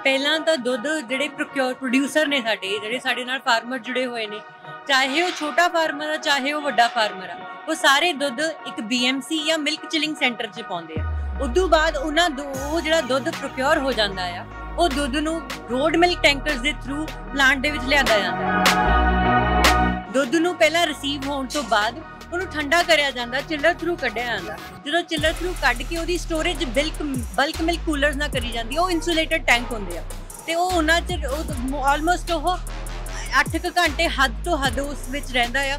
ਪਹਿਲਾਂ ਤਾਂ ਦੁੱਧ ਜਿਹੜੇ ਪ੍ਰੋਡਿਊਸਰ ਨੇ ਸਾਡੇ ਨਾਲ ਫਾਰਮਰ ਜੁੜੇ ਹੋਏ ਨੇ, ਚਾਹੇ ਉਹ ਛੋਟਾ ਫਾਰਮਰ ਆ ਚਾਹੇ ਉਹ ਵੱਡਾ ਫਾਰਮਰ ਆ, ਉਹ ਸਾਰੇ ਦੁੱਧ ਇੱਕ BMC ਜਾਂ ਮਿਲਕ ਚਿਲਿੰਗ ਸੈਂਟਰ 'ਚ ਪਾਉਂਦੇ ਆ। ਉਦੋਂ ਬਾਅਦ ਉਹ ਜਿਹੜਾ ਦੁੱਧ ਪ੍ਰੋਕਿਓਰ ਹੋ ਜਾਂਦਾ ਆ, ਉਹ ਦੁੱਧ ਨੂੰ ਰੋਡ ਮਿਲਕ ਟੈਂਕਰਸ ਦੇ ਥਰੂ ਪਲਾਂਟ ਦੇ ਵਿੱਚ ਲਿਆਂਦਾ ਜਾਂਦਾ। ਦੁੱਧ ਨੂੰ ਪਹਿਲਾਂ ਰਿਸੀਵ ਹੋਣ ਤੋਂ ਬਾਅਦ ਉਹਨੂੰ ਠੰਡਾ ਕਰਿਆ ਜਾਂਦਾ, ਚਿਲਰ ਥਰੂ ਕੱਢਿਆ ਜਾਂਦਾ। ਜਦੋਂ ਚਿਲਰ ਥਰੂ ਕੱਢ ਕੇ ਉਹਦੀ ਸਟੋਰੇਜ ਬਲਕ ਮਿਲਕ ਕੂਲਰਸ ਨਾਲ ਕਰੀ ਜਾਂਦੀ, ਉਹ ਇਨਸੂਲੇਟਡ ਟੈਂਕ ਹੁੰਦੇ ਆ ਤੇ ਉਹ ਉਹਨਾਂ 'ਚ ਆਲਮੋਸਟ ਉਹ 8 ਘੰਟੇ ਹੱਦ ਤੋਂ ਹੱਦ ਉਸ ਵਿੱਚ ਰਹਿੰਦਾ ਆ।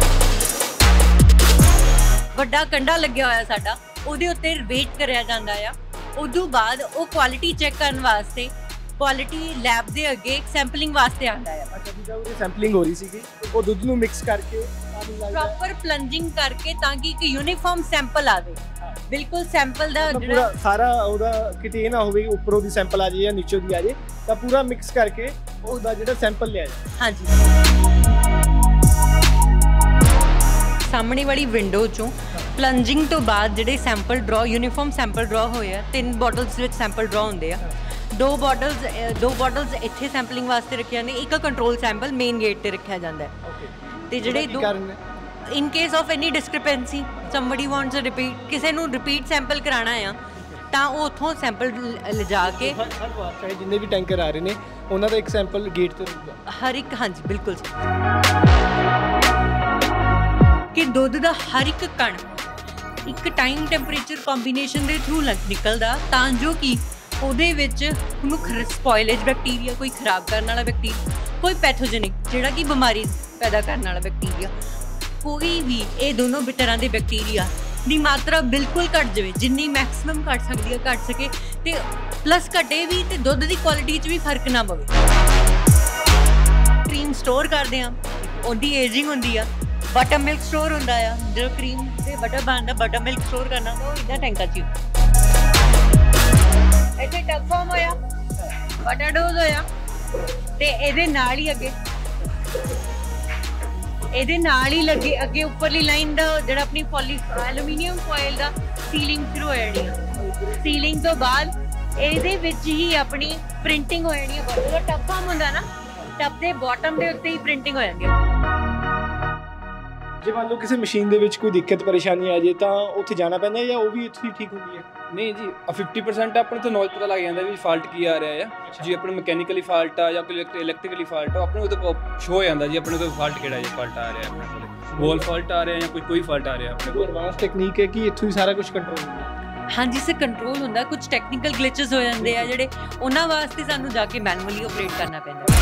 ਵੱਡਾ ਕੰਡਾ ਲੱਗਿਆ ਹੋਇਆ ਸਾਡਾ, ਉਹਦੇ ਉੱਤੇ ਵੇਟ ਕਰਿਆ ਜਾਂਦਾ ਆ। ਉਦੋਂ ਬਾਅਦ ਉਹ ਕੁਆਲਿਟੀ ਚੈੱਕ ਕਰਨ ਵਾਸਤੇ ਕੁਆਲਿਟੀ ਲੈਬ ਦੇ ਅੱਗੇ ਸੈਂਪਲਿੰਗ ਵਾਸਤੇ ਆਉਂਦਾ ਹੈ। ਅੱਛਾ, ਜਿੱਦਾਂ ਉਹ ਸੈਂਪਲਿੰਗ ਹੋ ਰਹੀ ਸੀਗੀ, ਉਹ ਦੁੱਧ ਨੂੰ ਮਿਕਸ ਕਰਕੇ ਪ੍ਰੋਪਰ ਪਲੰਜਿੰਗ ਕਰਕੇ ਤਾਂ ਕਿ ਇੱਕ ਯੂਨੀਫਾਰਮ ਸੈਂਪਲ ਆਵੇ। ਬਿਲਕੁਲ ਸੈਂਪਲ ਦਾ ਜਿਹੜਾ ਸਾਰਾ ਉਹਦਾ ਕਿਤੇ ਨਾ ਹੋਵੇ ਉੱਪਰੋਂ ਦੀ ਸੈਂਪਲ ਆ ਜਾਏ ਜਾਂ ਨੀਚੋਂ ਦੀ ਆ ਜਾਏ, ਤਾਂ ਪੂਰਾ ਮਿਕਸ ਕਰਕੇ ਉਹਦਾ ਜਿਹੜਾ ਸੈਂਪਲ ਲਿਆ ਜਾਏ। ਹਾਂਜੀ, ਸਾਹਮਣੇ ਵਾਲੀ ਵਿੰਡੋ ਚੋਂ ਪਲੰਜਿੰਗ ਤੋਂ ਬਾਅਦ ਜਿਹੜੇ ਸੈਂਪਲ ਡਰਾ ਯੂਨੀਫਾਰਮ ਸੈਂਪਲ ਡਰਾ ਹੋਏ ਆ, 3 ਬੋਟਲਸ ਵਿੱਚ ਸੈਂਪਲ ਡਰਾ ਹੁੰਦੇ ਆ। 2 ਬੋਟਲਸ ਇੱਥੇ ਸੈਂਪਲਿੰਗ ਵਾਸਤੇ ਰੱਖੀਆਂ ਨੇ, ਇੱਕ ਕੰਟਰੋਲ ਸੈਂਪਲ ਮੇਨ ਗੇਟ ਤੇ ਰੱਖਿਆ ਜਾਂਦਾ ਹੈ। ਤੇ ਜਿਹੜੇ in case of any discrepancy somebody wants repeat, ਕਿਸੇ ਨੂੰ ਰਿਪੀਟ ਸੈਂਪਲ ਕਰਾਉਣਾ ਆ ਤਾਂ ਉਹ ਉੱਥੋਂ ਸੈਂਪਲ ਲਿਜਾ ਕੇ ਹਰ ਵਾਰ ਚਾਹੇ ਜਿੰਨੇ ਵੀ ਟੈਂਕਰ ਆ ਰਹੇ ਨੇ ਉਹਨਾਂ ਦਾ ਇੱਕ ਸੈਂਪਲ ਗੇਟ ਤੇ ਰਹੂਗਾ ਹਰ ਇੱਕ। ਹਾਂਜੀ ਬਿਲਕੁਲ, ਕਿ ਦੁੱਧ ਦਾ ਹਰ ਇੱਕ ਕਣ ਇੱਕ ਟਾਈਮ ਟੈਂਪਰੇਚਰ ਕੰਬੀਨੇਸ਼ਨ ਦੇ ਥਰੂ ਨਿਕਲਦਾ, ਤਾਂ ਜੋ ਕਿ ਉਹਦੇ ਵਿੱਚ ਉਹਨੂੰ ਸਪੋਇਲੇਜ ਬੈਕਟੀਰੀਆ, ਕੋਈ ਖਰਾਬ ਕਰਨ ਵਾਲਾ ਬੈਕਟੀਰੀਆ, ਕੋਈ ਪੈਥੋਜੈਨਿਕ ਜਿਹੜਾ ਕਿ ਬਿਮਾਰੀ ਪੈਦਾ ਕਰਨ ਵਾਲਾ ਬੈਕਟੀਰੀਆ, ਕੋਈ ਵੀ ਇਹ ਦੋਨੋਂ ਤਰ੍ਹਾਂ ਦੇ ਬੈਕਟੀਰੀਆ ਦੀ ਮਾਤਰਾ ਬਿਲਕੁਲ ਘੱਟ ਜਾਵੇ, ਜਿੰਨੀ ਮੈਕਸਿਮਮ ਘੱਟ ਸਕਦੀ ਹੈ ਘੱਟ ਸਕੇ, ਤੇ ਪਲੱਸ ਘਟੇ ਵੀ ਤੇ ਦੁੱਧ ਦੀ ਕੁਆਲਿਟੀ 'ਚ ਵੀ ਫਰਕ ਨਾ ਪਵੇ। ਕਰੀਮ ਸਟੋਰ ਕਰਦੇ ਆ, ਉਹਦੀ ਏਜਿੰਗ ਹੁੰਦੀ ਆ। ਬਟਰ ਮਿਲਕ ਸਟੋਰ ਹੁੰਦਾ ਆ, ਜਦੋਂ ਕਰੀਮ ਤੇ ਬਟਰ ਬਣਦਾ, ਬਟਰ ਮਿਲਕ ਸਟੋਰ ਕਰਨਾ ਤਾਂ ਉਹ ਇੱਦਾਂ ਟੈਂਕਾਂ 'ਚ ਇੱਥੇ ਟੱਬ ਫਾਰਮ ਹੋਇਆ, ਬਟਰ ਡੋਜ਼ ਹੋਇਆ, ਤੇ ਇਹਦੇ ਨਾਲ ਹੀ ਲੱਗੇ ਅੱਗੇ ਉੱਪਰਲੀ ਲਾਈਨ ਦਾ ਜਿਹੜਾ ਆਪਣੀ ਐਲੂਮੀਨੀਅਮ ਫੋਇਲ ਦਾ ਸੀਲਿੰਗ ਸ਼ੁਰੂ ਹੋ ਜਾਣੀ ਆ। ਸੀਲਿੰਗ ਤੋਂ ਬਾਅਦ ਇਹਦੇ ਵਿੱਚ ਹੀ ਆਪਣੀ ਪ੍ਰਿੰਟਿੰਗ ਹੋ ਜਾਣੀ ਆ। ਜਦੋਂ ਟੱਬ ਫਾਰਮ ਹੁੰਦਾ ਨਾ, ਟੱਬ ਦੇ ਬਾਟਮ ਦੇ ਉੱਤੇ ਹੀ ਪ੍ਰਿੰਟਿੰਗ ਹੋ ਜਾਂਦੀ ਆ। ਜੇ ਮੰਨ ਲਓ ਕਿਸੇ ਮਸ਼ੀਨ ਦੇ ਵਿੱਚ ਕੋਈ ਦਿੱਕਤ ਪਰੇਸ਼ਾਨੀ ਆ ਜੇ ਤਾਂ ਉੱਥੇ ਜਾਣਾ ਪੈਂਦਾ ਜਾਂ ਉਹ ਵੀ ਇੱਥੇ ਠੀਕ ਹੁੰਦੀ ਹੈ? ਨਹੀਂ ਜੀ, 50% ਆਪਣੇ ਤੋਂ ਨੌਲੇਜ ਪਤਾ ਲੱਗ ਜਾਂਦਾ ਵੀ ਫਾਲਟ ਕੀ ਆ ਰਿਹਾ ਆ। ਜੀ ਆਪਣੇ ਮਕੈਨੀਕਲੀ ਫਾਲਟ ਆ ਜਾਂ ਕੋਈ ਇਲੈਕਟ੍ਰੀਕਲੀ ਫਾਲਟ ਆ, ਆਪਣੇ ਉਹਦੇ ਸ਼ੋ ਹੋ ਜਾਂਦਾ ਜੀ ਆਪਣੇ ਕੋਲ ਫਾਲਟ ਕਿਹੜਾ ਜੀ ਫਾਲਟ ਆ ਰਿਹਾ ਆਪਣੇ ਕੋਲ, ਵੋਲ ਫਾਲਟ ਆ ਰਿਹਾ ਜਾਂ ਕੋਈ ਫਾਲਟ ਆ ਰਿਹਾ ਆਪਣੇ ਕੋਲ। ਐਡਵਾਂਸ ਟੈਕਨੀਕ ਹੈ ਕਿ ਇੱਥੋਂ ਹੀ ਸਾਰਾ ਕੁਝ ਕੰਟਰੋਲ ਹੁੰਦਾ? ਹਾਂਜੀ ਸਰ, ਕੰਟਰੋਲ ਹੁੰਦਾ। ਕੁਝ ਟੈਕਨੀਕਲ ਗਲਿਚਸ ਹੋ ਜਾਂਦੇ ਆ ਜਿਹੜੇ, ਉਹਨਾਂ ਵਾਸਤੇ ਸਾਨੂੰ ਜਾ ਕੇ ਮੈਨੂਅਲੀ ਆਪਰੇਟ ਕਰਨਾ ਪੈਂਦਾ।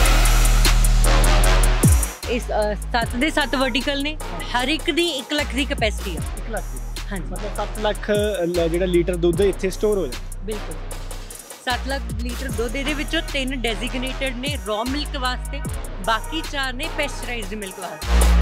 ਇਸ 7 ਦੇ 7 ਵਰਟੀਕਲ ਨੇ, ਹਰ ਇੱਕ ਦੀ 1 ਲੱਖ ਦੀ ਕੈਪੈਸਿਟੀ ਆ। 1 ਲੱਖ ਦੀ? ਹਾਂਜੀ, ਮਤਲਬ 7 ਲੱਖ ਜਿਹੜਾ ਲੀਟਰ ਦੁੱਧ ਇੱਥੇ ਸਟੋਰ ਹੋ ਜਾਂਦਾ? ਬਿਲਕੁਲ 7 ਲੱਖ ਲੀਟਰ ਦੁੱਧ। ਇਹਦੇ ਵਿੱਚੋਂ 3 ਡੈਜ਼ਿਗਨੇਟਡ ਨੇ ਰॉ ਮਿਲਕ ਵਾਸਤੇ, ਬਾਕੀ 4 ਨੇ ਪੈਸਚਰਾਈਜ਼ਡ ਮਿਲਕ ਵਾਸਤੇ।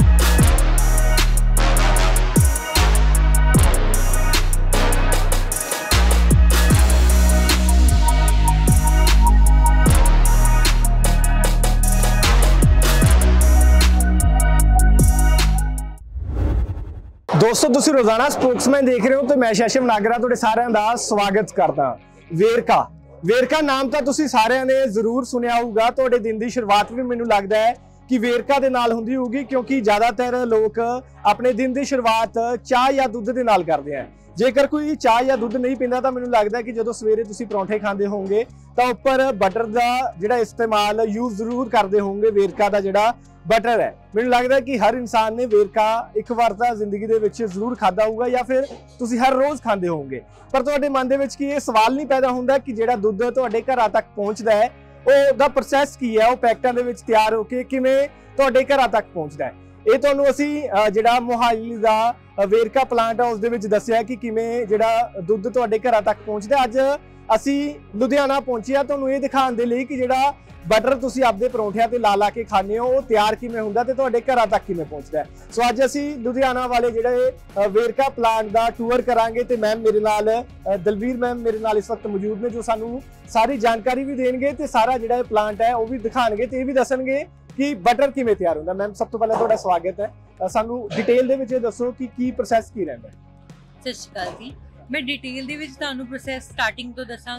ਦੋਸਤੋ, ਤੁਸੀਂ ਰੋਜ਼ਾਨਾ ਸਪੋਕਸਮੈਨ ਦੇਖ ਰਹੇ ਹੋ ਤੇ ਮੈਂ ਸ਼ੈਸ਼ਵ ਨਾਗਰਾ ਤੁਹਾਡੇ ਸਾਰਿਆਂ ਦਾ ਸਵਾਗਤ ਕਰਦਾ। ਵੇਰਕਾ ਨਾਮ ਤਾਂ ਤੁਸੀਂ ਸਾਰਿਆਂ ਨੇ ਜ਼ਰੂਰ ਸੁਣਿਆ ਹੋਊਗਾ। ਤੁਹਾਡੇ ਦਿਨ ਦੀ ਸ਼ੁਰੂਆਤ ਵੀ ਮੈਨੂੰ ਲੱਗਦਾ ਹੈ ਕਿ ਵੇਰਕਾ ਦੇ ਨਾਲ ਹੁੰਦੀ ਹੋਊਗੀ, ਕਿਉਂਕਿ ਜ਼ਿਆਦਾਤਰ ਲੋਕ ਆਪਣੇ ਦਿਨ ਦੀ ਸ਼ੁਰੂਆਤ ਚਾਹ ਜਾਂ ਦੁੱਧ ਦੇ ਨਾਲ ਕਰਦੇ ਆ। ਜੇਕਰ ਕੋਈ ਚਾਹ ਜਾਂ ਦੁੱਧ ਨਹੀਂ ਪੀਂਦਾ ਤਾਂ ਮੈਨੂੰ ਲੱਗਦਾ ਕਿ ਜਦੋਂ ਸਵੇਰੇ ਤੁਸੀਂ ਪਰੌਂਠੇ ਖਾਂਦੇ ਹੋਵੋਗੇ ਤਾਂ ਉੱਪਰ ਬਟਰ ਦਾ ਜਿਹੜਾ ਇਸਤੇਮਾਲ ਯੂਜ਼ ਜ਼ਰੂਰ ਕਰਦੇ ਹੋਵੋਗੇ। ਵੇਰਕਾ ਦਾ ਜਿਹੜਾ ਬਟਰ ਹੈ, ਮੈਨੂੰ ਲੱਗਦਾ ਕਿ ਹਰ ਇਨਸਾਨ ਨੇ ਵੇਰਕਾ ਇੱਕ ਵਾਰ ਤਾਂ ਜ਼ਿੰਦਗੀ ਦੇ ਵਿੱਚ ਜ਼ਰੂਰ ਖਾਧਾ ਹੋਊਗਾ ਜਾਂ ਫਿਰ ਤੁਸੀਂ ਹਰ ਰੋਜ਼ ਖਾਂਦੇ ਹੋਵੋਗੇ। ਪਰ ਤੁਹਾਡੇ ਮਨ ਦੇ ਵਿੱਚ ਕੀ ਇਹ ਸਵਾਲ ਨਹੀਂ ਪੈਦਾ ਹੁੰਦਾ ਕਿ ਜਿਹੜਾ ਦੁੱਧ ਤੁਹਾਡੇ ਘਰਾਂ ਤੱਕ ਪਹੁੰਚਦਾ ਹੈ ਉਹਦਾ ਪ੍ਰੋਸੈਸ ਕੀ ਹੈ, ਉਹ ਪੈਕਟਾਂ ਦੇ ਵਿੱਚ ਤਿਆਰ ਹੋ ਕੇ ਕਿਵੇਂ ਤੁਹਾਡੇ ਘਰਾਂ ਤੱਕ ਪਹੁੰਚਦਾ ਹੈ? ਇਹ ਤੁਹਾਨੂੰ ਅਸੀਂ ਜਿਹੜਾ ਮੋਹਾਲੀ ਦਾ ਵੇਰਕਾ ਪਲਾਂਟ ਆ ਉਸ ਦੇ ਵਿੱਚ ਦੱਸਿਆ ਕਿ ਕਿਵੇਂ ਜਿਹੜਾ ਦੁੱਧ ਤੁਹਾਡੇ ਘਰਾਂ ਤੱਕ ਪਹੁੰਚਦਾ। ਅੱਜ ਅਸੀਂ ਲੁਧਿਆਣਾ ਪਹੁੰਚੇ ਆ ਤੁਹਾਨੂੰ ਇਹ ਦਿਖਾਉਣ ਦੇ ਲਈ ਕਿ ਜਿਹੜਾ ਬਟਰ ਤੁਸੀਂ ਆਪਦੇ ਪਰੌਂਠਿਆਂ ਤੇ ਲਾ ਕੇ ਖਾਂਦੇ ਹੋ ਉਹ ਤਿਆਰ ਕਿਵੇਂ ਹੁੰਦਾ ਤੇ ਤੁਹਾਡੇ ਘਰਾਂ ਤੱਕ ਕਿਵੇਂ ਪਹੁੰਚਦਾ। ਸੋ ਅੱਜ ਅਸੀਂ ਲੁਧਿਆਣਾ ਵਾਲੇ ਜਿਹੜੇ ਵੇਰਕਾ ਪਲਾਂਟ ਦਾ ਟੂਰ ਕਰਾਂਗੇ ਤੇ ਮੈਮ ਮੇਰੇ ਨਾਲ ਦਲਵੀਰ ਮੈਮ ਮੇਰੇ ਨਾਲ ਇਸ ਵਕਤ ਮੌਜੂਦ ਨੇ, ਜੋ ਸਾਨੂੰ ਸਾਰੀ ਜਾਣਕਾਰੀ ਵੀ ਦੇਣਗੇ ਤੇ ਸਾਰਾ ਜਿਹੜਾ ਇਹ ਪਲਾਂਟ ਹੈ ਉਹ ਵੀ ਦਿਖਾਣਗੇ ਤੇ ਇਹ ਵੀ ਦੱਸਣਗੇ ਕਿ ਬਟਰ ਕਿਵੇਂ ਤਿਆਰ ਹੁੰਦਾ। ਮੈਮ, ਸਭ ਤੋਂ ਪਹਿਲਾਂ ਤੁਹਾਡਾ ਸਵਾਗਤ ਹੈ। ਸਾਨੂੰ ਡਿਟੇਲ ਦੇ ਵਿੱਚ ਇਹ ਦੱਸੋ ਕਿ ਕੀ ਪ੍ਰੋਸੈਸ ਕੀ ਰਹਿੰਦਾ ਹੈ? ਸਤਿ ਸ਼੍ਰੀ ਅਕਾਲ ਜੀ। ਮੈਂ ਡਿਟੇਲ ਦੇ ਵਿੱਚ ਤੁਹਾਨੂੰ ਪ੍ਰੋਸੈਸ ਸਟਾਰਟਿੰਗ ਤੋਂ ਦੱਸਾਂਗੀ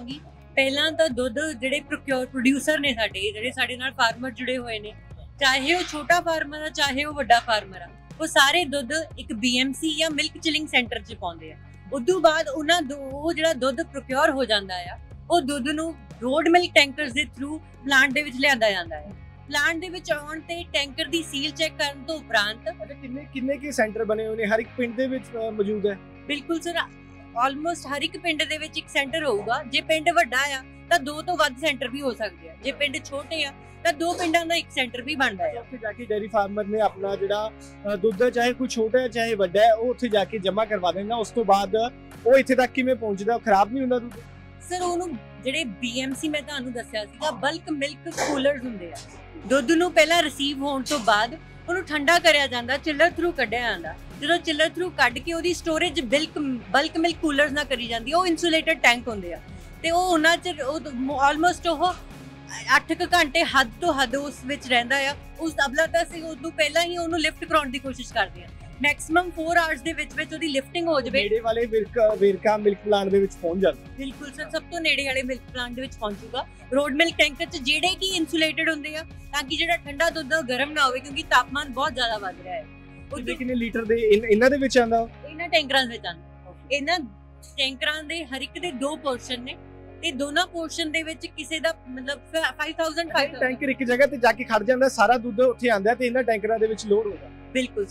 ਪਹਿਲਾਂ ਤਾਂ ਦੁੱਧ ਜਿਹੜੇ ਪ੍ਰੋਡਿਊਸਰ ਨੇ ਜਿਹੜੇ ਸਾਡੇ ਨਾਲ ਫਾਰਮਰ ਜੁੜੇ ਹੋਏ ਨੇ, ਚਾਹੇ ਉਹ ਛੋਟਾ ਫਾਰਮਰ ਆ ਚਾਹੇ ਉਹ ਵੱਡਾ ਫਾਰਮਰ ਆ, ਉਹ ਸਾਰੇ ਦੁੱਧ ਇੱਕ BMC ਜਾਂ ਮਿਲਕ ਚਿਲਿੰਗ ਸੈਂਟਰ 'ਚ ਪਾਉਂਦੇ ਆ। ਉਦੋਂ ਬਾਅਦ ਉਹ ਜਿਹੜਾ ਦੁੱਧ ਪ੍ਰੋਕਿਓਰ ਹੋ ਜਾਂਦਾ ਆ, ਉਹ ਦੁੱਧ ਨੂੰ ਰੋਡ ਮਿਲਕ ਟੈਂਕਰਸ ਦੇ ਥਰੂ ਪਲਾਂਟ ਦੇ ਵਿੱਚ ਲਿਆਂਦਾ ਜਾਂਦਾ ਹੈ। ਪਲਾਂਟ ਦੇ ਵਿੱਚ ਆਉਣ ਤੇ ਟੈਂਕਰ ਦੀ ਸੀਲ ਚੈੱਕ ਕਰਨ ਤੋਂ ਉਪਰੰਤ ਕਿੰਨੇ ਕੀ ਸੈਂਟਰ ਬਣੇ ਹੋਏ ਨੇ ਹਰ ਇੱਕ ਪਿੰਡ ਦੇ ਵਿੱਚ ਮੌਜੂਦ ਹੈ? ਬਿਲਕੁਲ ਸਰ, ਆਲਮੋਸਟ ਹਰ ਇੱਕ ਪਿੰਡ ਦੇ ਵਿੱਚ ਇੱਕ ਸੈਂਟਰ ਹੋਊਗਾ। ਜੇ ਪਿੰਡ ਵੱਡਾ ਆ ਤਾਂ 2 ਤੋਂ ਵੱਧ ਸੈਂਟਰ ਵੀ ਹੋ ਸਕਦੇ ਆ, ਜੇ ਪਿੰਡ ਛੋਟੇ ਆ ਤਾਂ 2 ਪਿੰਡਾਂ ਦਾ ਇੱਕ ਸੈਂਟਰ ਵੀ ਬਣਦਾ ਹੈ। ਉੱਥੇ ਜਾ ਕੇ ਡੇਅਰੀ ਫਾਰਮਰ ਨੇ ਆਪਣਾ ਜਿਹੜਾ ਦੁੱਧ ਹੈ, ਚਾਹੇ ਕੋਈ ਛੋਟਾ ਹੈ ਚਾਹੇ ਵੱਡਾ ਹੈ, ਉਹ ਉੱਥੇ ਜਾ ਕੇ ਜਮ੍ਹਾਂ ਕਰਵਾ ਦਿੰਦਾ। ਉਸ ਤੋਂ ਬਾਅਦ ਉਹ ਇੱਥੇ ਤੱਕ ਕਿਵੇਂ ਪਹੁੰਚਦਾ? ਖਰਾਬ ਨਹੀਂ ਹੁੰਦਾ ਦੁੱਧ? ਸਰ ਉਹਨੂੰ ਜਿਹੜੇ BMC ਮੈਂ ਤੁਹਾਨੂੰ ਦੱਸਿਆ ਸੀਗਾ, ਬਲਕ ਮਿਲਕ ਕੂਲਰਸ ਹੁੰਦੇ ਆ। ਦੁੱਧ ਨੂੰ ਪਹਿਲਾਂ ਰਿਸੀਵ ਹੋਣ ਤੋਂ ਬਾਅਦ ਉਹਨੂੰ ਠੰਡਾ ਕਰਿਆ ਜਾਂਦਾ, ਚਿਲਰ ਥਰੂ ਕੱਢਿਆ ਜਾਂਦਾ। ਜਦੋਂ ਚਿਲਰ ਥਰੂ ਕੱਢ ਕੇ ਉਹਦੀ ਸਟੋਰੇਜ ਬਲਕ ਮਿਲਕ ਕੂਲਰਸ ਨਾਲ ਕਰੀ ਜਾਂਦੀ, ਉਹ ਇਨਸੂਲੇਟਡ ਟੈਂਕ ਹੁੰਦੇ ਆ ਤੇ ਉਹ ਉਹਨਾਂ ਚ ਆਲਮੋਸਟ ਉਹ 8 ਘੰਟੇ ਹੱਦ ਤੋਂ ਹੱਦ ਉਸ ਵਿੱਚ ਰਹਿੰਦਾ ਆ। ਉਸ ਅਬਲਾ ਤਾਂ ਅਸੀਂ ਉਦੋਂ ਪਹਿਲਾਂ ਹੀ ਉਹਨੂੰ ਲਿਫਟ ਕਰਾਉਣ ਦੀ ਕੋਸ਼ਿਸ਼ ਕਰਦੇ ਆ। ਮੈਕਸਿਮਮ 4 ਆਵਰਸ ਦੇ ਵਿੱਚ ਉਹਦੀ ਲਿਫਟਿੰਗ ਹੋ ਜਾਵੇ। ਨੇੜੇ ਵਾਲੇ ਵੇਰਕਾ ਮਿਲਕ ਪਲਾਂਟ ਦੇ ਵਿੱਚ ਪਹੁੰਚ ਜਾਂਦਾ। ਬਿਲਕੁਲ ਸਰ, ਸਭ ਤੋਂ ਨੇੜੇ ਵਾਲੇ ਮਿਲਕ ਪਲਾਂਟ ਦੇ ਵਿੱਚ ਪਹੁੰਚੂਗਾ। ਰੋਡ ਮਿਲਕ ਟੈਂਕਰ 'ਚ ਜਿਹੜੇ ਕਿ ਇਨਸੂਲੇਟਡ ਹੁੰਦੇ ਆ ਤਾਂ ਕਿ ਜਿਹੜਾ ਠੰਡਾ ਦੁੱਧ ਗਰਮ ਨਾ ਹੋਵੇ, ਕਿਉਂਕਿ ਤਾਪਮਾਨ ਬਹੁਤ ਜ਼ਿਆਦਾ ਵੱਧ ਰਿਹਾ ਹੈ। ਕਿੰਨੇ ਲੀਟਰ ਦੇ ਇਹਨਾਂ ਦੇ ਵਿੱਚ ਆਂਦਾ? ਇਹਨਾਂ ਟੈਂਕਰਾਂ ਦੇ ਵਿੱਚ ਆਂਦਾ। ਇਹਨਾਂ ਟੈਂਕਰਾਂ ਦੇ ਹਰ ਇੱਕ ਦੇ 2 ਪੋਰਸ਼ਨ ਨੇ ਤੇ ਦੋਨਾਂ ਪੋਰਸ਼ਨ ਦੇ ਵਿੱਚ ਕਿਸੇ ਦਾ ਮਤਲਬ 5000 ਟੈਂਕਰ ਇੱਕ ਜਗ੍ਹਾ ਤੇ ਜਾ ਕੇ ਖੜ ਜਾਂਦਾ, ਸਾਰਾ ਦੁੱਧ ਉੱਥੇ ਆਂਦਾ ਤੇ ਇਹਨਾਂ ਟੈਂਕਰਾਂ ਦੇ ਵਿੱਚ ਲੋਡ ਹੁੰਦਾ। ਬਿਲਕੁਲ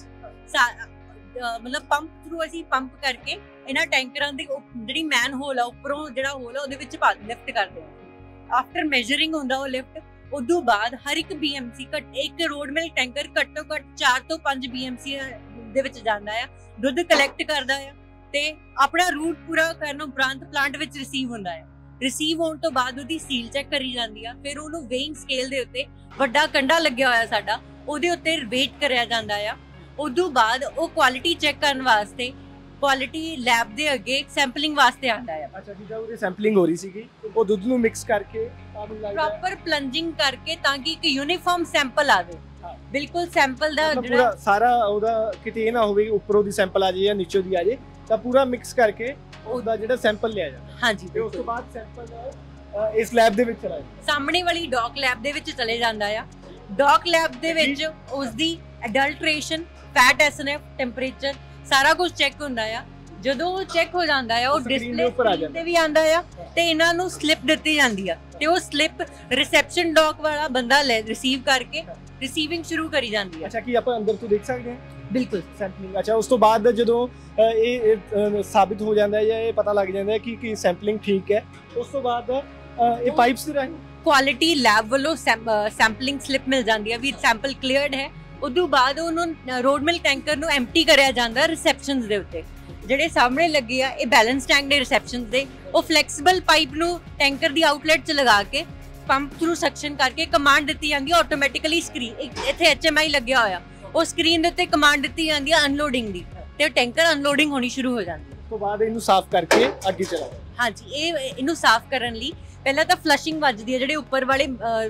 ਮਤਲਬ ਪੰਪ ਥਰੂ ਅਸੀਂ ਪੰਪ ਕਰਕੇ ਇਹਨਾਂ ਟੈਂਕਰਾਂ ਦੀ ਜਿਹੜੀ ਮੈਨ ਹੋਲ ਆ, ਉੱਪਰੋਂ ਜਿਹੜਾ ਹੋਲ ਆ ਉਹਦੇ ਵਿੱਚ ਲਿਫਟ ਕਰਦੇ ਆ। ਆਫਟਰ ਮੈਜਰਿੰਗ ਹੁੰਦਾ ਉਹ ਲਿਫਟ, ਉਦੋਂ ਬਾਅਦ ਹਰ ਇੱਕ BMC ਇੱਕ ਰੋਡ ਮਿਲਕ ਟੈਂਕਰ ਘੱਟੋ ਘੱਟ 4 ਤੋਂ 5 BMC ਦੇ ਵਿੱਚ ਜਾਂਦਾ ਆ, ਦੁੱਧ ਕਲੈਕਟ ਕਰਦਾ ਆ ਤੇ ਆਪਣਾ ਰੂਟ ਪੂਰਾ ਕਰਨ ਉਪਰੰਤ ਪਲਾਂਟ ਵਿੱਚ ਰਿਸੀਵ ਹੁੰਦਾ ਆ। ਰਿਸੀਵ ਹੋਣ ਤੋਂ ਬਾਅਦ ਉਹਦੀ ਸੀਲ ਚੈੱਕ ਕਰੀ ਜਾਂਦੀ ਆ। ਫਿਰ ਉਹਨੂੰ ਵੇਇੰਗ ਸਕੇਲ ਦੇ ਉੱਤੇ ਵੱਡਾ ਕੰਡਾ ਲੱਗਿਆ ਹੋਇਆ ਸਾਡਾ, ਉਹਦੇ ਉੱਤੇ ਵੇਟ ਕਰਿਆ ਜਾਂਦਾ ਆ। ਉਦੋਂ ਬਾਅਦ ਉਹ ਕੁਆਲਿਟੀ ਚੈੱਕ ਕਰਨ ਵਾਸਤੇ ਕੁਆਲਿਟੀ ਲੈਬ ਦੇ ਅੱਗੇ ਸੈਂਪਲਿੰਗ ਵਾਸਤੇ ਆਉਂਦਾ ਹੈ। ਅੱਛਾ, ਜਿੱਦਾਂ ਉਹਦੀ ਸੈਂਪਲਿੰਗ ਹੋ ਰਹੀ ਸੀਗੀ, ਉਹ ਦੁੱਧ ਨੂੰ ਮਿਕਸ ਕਰਕੇ ਪ੍ਰੋਪਰ ਪਲੰਜਿੰਗ ਕਰਕੇ ਤਾਂ ਕਿ ਇੱਕ ਯੂਨੀਫਾਰਮ ਸੈਂਪਲ ਆਵੇ। ਬਿਲਕੁਲ ਸੈਂਪਲ ਦਾ ਪੂਰਾ ਸਾਰਾ ਉਹਦਾ ਕਿਤੇ ਇਹ ਨਾ ਹੋਵੇ ਕਿ ਉੱਪਰੋਂ ਦੀ ਸੈਂਪਲ ਆ ਜਾਏ ਜਾਂ ਨੀਚੋਂ ਦੀ ਆ ਜਾਏ, ਤਾਂ ਪੂਰਾ ਮਿਕਸ ਕਰਕੇ ਉਹਦਾ ਜਿਹੜਾ ਸੈਂਪਲ ਲਿਆ ਜਾਂਦਾ। ਹਾਂਜੀ, ਤੇ ਉਸ ਤੋਂ ਬਾਅਦ ਸੈਂਪਲ ਇਸ ਲੈਬ ਦੇ ਵਿੱਚ ਚਲਾ ਜਾਂਦਾ, ਸਾਹਮਣੇ ਵਾਲੀ ਡੌਕ ਲੈਬ ਦੇ ਵਿੱਚ ਚਲੇ ਜਾਂਦਾ ਆ। ਡੌਕ ਲੈਬ ਦੇ ਵਿੱਚ ਉਸ ਦੀ ਅਡਲਟ੍ਰੇਸ਼ਨ, ਫੈਟ SNF, ਟੈਂਪਰੇਚਰ ਸਾਰਾ ਕੁਝ ਚੈੱਕ ਹੁੰਦਾ ਆ। ਜਦੋਂ ਉਹ ਚੈੱਕ ਹੋ ਜਾਂਦਾ ਆ, ਉਹ ਡਿਸਪਲੇ ਤੇ ਵੀ ਆਂਦਾ ਆ ਤੇ ਇਹਨਾਂ ਨੂੰ ਸਲਿੱਪ ਦਿੱਤੀ ਜਾਂਦੀ ਆ ਤੇ ਉਹ ਸਲਿੱਪ ਰਿਸੈਪਸ਼ਨ ਡੌਕ ਵਾਲਾ ਬੰਦਾ ਰਿਸੀਵ ਕਰਕੇ ਰਿਸੀਵਿੰਗ ਸ਼ੁਰੂ ਕਰੀ ਜਾਂਦੀ ਆ। ਅੱਛਾ, ਕੀ ਆਪਾਂ ਅੰਦਰ ਤੋਂ ਦੇਖ ਸਕਦੇ ਹਾਂ? ਬਿਲਕੁਲ ਸੈਂਪਲਿੰਗ। ਅੱਛਾ, ਉਸ ਤੋਂ ਬਾਅਦ ਜਦੋਂ ਇਹ ਸਾਬਿਤ ਹੋ ਜਾਂਦਾ ਹੈ ਜਾਂ ਇਹ ਪਤਾ ਲੱਗ ਜਾਂਦਾ ਹੈ ਕਿ ਸੈਂਪਲਿੰਗ ਠੀਕ ਹੈ, ਉਸ ਤੋਂ ਬਾਅਦ ਇਹ ਪਾਈਪਸ ਦੇ ਰਾਹੀਂ ਕੁਆਲਿਟੀ ਲੈਬ ਵੱਲੋਂ ਸੈਂਪਲਿੰਗ ਸਲਿੱਪ ਮਿਲ ਜਾਂਦੀ ਹੈ ਵੀ ਸੈਂਪਲ ਕਲੀਅਰਡ ਹੈ। ਉਦੋਂ ਬਾਅਦ ਉਹਨੂੰ ਰੋਡ ਮਿਲਕ ਟੈਂਕਰ ਨੂੰ ਐਮਪਟੀ ਕਰਿਆ ਜਾਂਦਾ ਰਿਸੈਪਸ਼ਨਸ ਦੇ ਉੱਤੇ। ਜਿਹੜੇ ਸਾਹਮਣੇ ਲੱਗੇ ਆ ਇਹ ਬੈਲੈਂਸ ਟੈਂਕ ਦੇ ਰਿਸੈਪਸ਼ਨਸ ਦੇ, ਉਹ ਫਲੈਕਸੀਬਲ ਪਾਈਪ ਨੂੰ ਟੈਂਕਰ ਦੀ ਆਊਟਲੈਟ 'ਚ ਲਗਾ ਕੇ ਪੰਪ ਥਰੂ ਸਕਸ਼ਨ ਕਰਕੇ ਕਮਾਂਡ ਦਿੱਤੀ ਜਾਂਦੀ ਹੈ ਆਟੋਮੈਟਿਕਲੀ। ਸਕਰੀਨ ਇੱਥੇ HMI ਲੱਗਿਆ ਹੋਇਆ, ਉਹ ਸਕਰੀਨ ਦੇ ਉੱਤੇ ਕਮਾਂਡ ਦਿੱਤੀ ਜਾਂਦੀ ਹੈ ਅਨਲੋਡਿੰਗ ਦੀ ਤੇ ਟੈਂਕਰ ਅਨਲੋਡਿੰਗ ਹੋਣੀ ਸ਼ੁਰੂ ਹੋ ਜਾਂਦੀ ਹੈ। ਉਸ ਤੋਂ ਬਾਅਦ ਇਹਨੂੰ ਸਾਫ਼ ਕਰਕੇ ਅੱਗੇ ਚਲਾਓ। ਹਾਂਜੀ, ਇਹਨੂੰ ਸਾਫ਼ ਕਰਨ ਲਈ ਪਹਿਲਾਂ ਤਾਂ ਫਲਸ਼ਿੰਗ ਵੱਜਦੀ ਹੈ, ਜਿਹੜੇ ਉੱਪਰ ਵਾਲੇ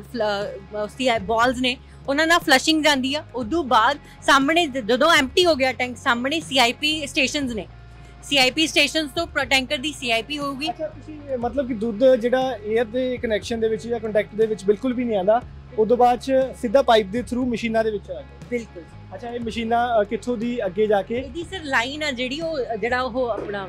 ਬਾਲਸ ਨੇ ਉਹਨਾਂ ਨਾਲ ਫਲਸ਼ਿੰਗ ਜਾਂਦੀ ਆ। ਉਦੋਂ ਬਾਅਦ ਸਾਹਮਣੇ ਜਦੋਂ ਐਮਪਟੀ ਹੋ ਗਿਆ ਟੈਂਕ, ਸਾਹਮਣੇ CIP ਸਟੇਸ਼ਨਸ ਨੇ, CIP ਸਟੇਸ਼ਨਸ ਤੋਂ ਟੈਂਕਰ ਦੀ CIP ਹੋਊਗੀ। ਅੱਛਾ, ਤੁਸੀਂ ਮਤਲਬ ਕਿ ਦੁੱਧ ਜਿਹੜਾ 에ਅਰ ਦੇ ਕਨੈਕਸ਼ਨ ਦੇ ਵਿੱਚ ਜਾਂ ਕੰਟੈਕਟ ਦੇ ਵਿੱਚ ਬਿਲਕੁਲ ਵੀ ਨਹੀਂ ਆਉਂਦਾ, ਉਦੋਂ ਬਾਅਦ ਚ ਸਿੱਧਾ ਪਾਈਪ ਦੇ ਥਰੂ ਮਸ਼ੀਨਾਂ ਦੇ ਵਿੱਚ ਆ ਜਾਂਦਾ? ਬਿਲਕੁਲ। ਅੱਛਾ, ਇਹ ਮਸ਼ੀਨਾਂ ਕਿੱਥੋਂ ਦੀ ਅੱਗੇ ਜਾ ਕੇ? ਇਹਦੀ ਸਰ ਲਾਈਨ ਆ ਜਿਹੜੀ, ਉਹ ਜਿਹੜਾ ਉਹ ਆਪਣਾ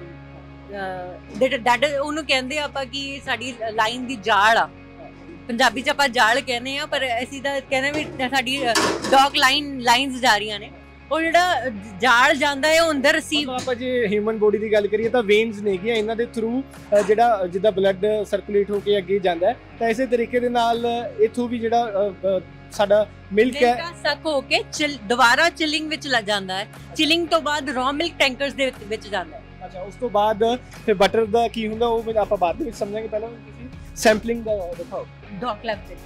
ਉਹਨੂੰ ਕਹਿੰਦੇ ਆਪਾਂ ਕਿ ਸਾਡੀ ਲਾਈਨ ਦੀ ਜਾਲ ਆ, ਪੰਜਾਬੀ 'ਚ ਆਪਾਂ ਜਾਲ ਕਹਿੰਦੇ ਆ, ਪਰ ਅਸੀਂ ਤਾਂ ਕਹਿੰਦੇ ਵੀ ਸਾਡੀ ਡੌਕ ਲਾਈਨਸ ਜਾ ਰਹੀਆਂ ਨੇ। ਉਹ ਜਿਹੜਾ ਜਾਲ ਜਾਂਦਾ ਹੈ ਉਹ ਅੰਦਰ ਰਿਸੀਵ, ਆਪਾਂ ਜੇ ਹਿਊਮਨ ਬੋਡੀ ਦੀ ਗੱਲ ਕਰੀਏ ਤਾਂ ਵੇਨਸ ਨੇਗੀਆਂ, ਇਹਨਾਂ ਦੇ ਥਰੂ ਜਿਹੜਾ ਜਿੱਦਾਂ ਬਲੱਡ ਸਰਕੂਲੇਟ ਹੋ ਕੇ ਅੱਗੇ ਜਾਂਦਾ ਹੈ, ਤਾਂ ਇਸੇ ਤਰੀਕੇ ਦੇ ਨਾਲ ਇਥੋਂ ਵੀ ਜਿਹੜਾ ਸਾਡਾ ਮਿਲਕ ਹੈ ਸਕ ਹੋ ਕੇ ਦੁਬਾਰਾ ਚਿਲਿੰਗ ਵਿੱਚ ਲੱਗ ਜਾਂਦਾ ਹੈ। ਚਿਲਿੰਗ ਤੋਂ ਬਾਅਦ ਰॉ ਮਿਲਕ ਟੈਂਕਰਸ ਦੇ ਵਿੱਚ ਜਾਂਦਾ ਹੈ। ਅੱਛਾ, ਉਸ ਤੋਂ ਬਾਅਦ ਫਿਰ ਬਟਰ ਦਾ ਕੀ ਹੁੰਦਾ ਉਹ ਆਪਾਂ ਬਾਅਦ ਦੇ ਵਿੱਚ ਸਮਝਾਂਗੇ, ਪਹਿਲਾਂ ਤੁਸੀਂ ਸੈਂਪਲਿੰਗ ਦਾ ਦਿਖਾਓ। ਡੌਕ ਲੈਬ ਤੇ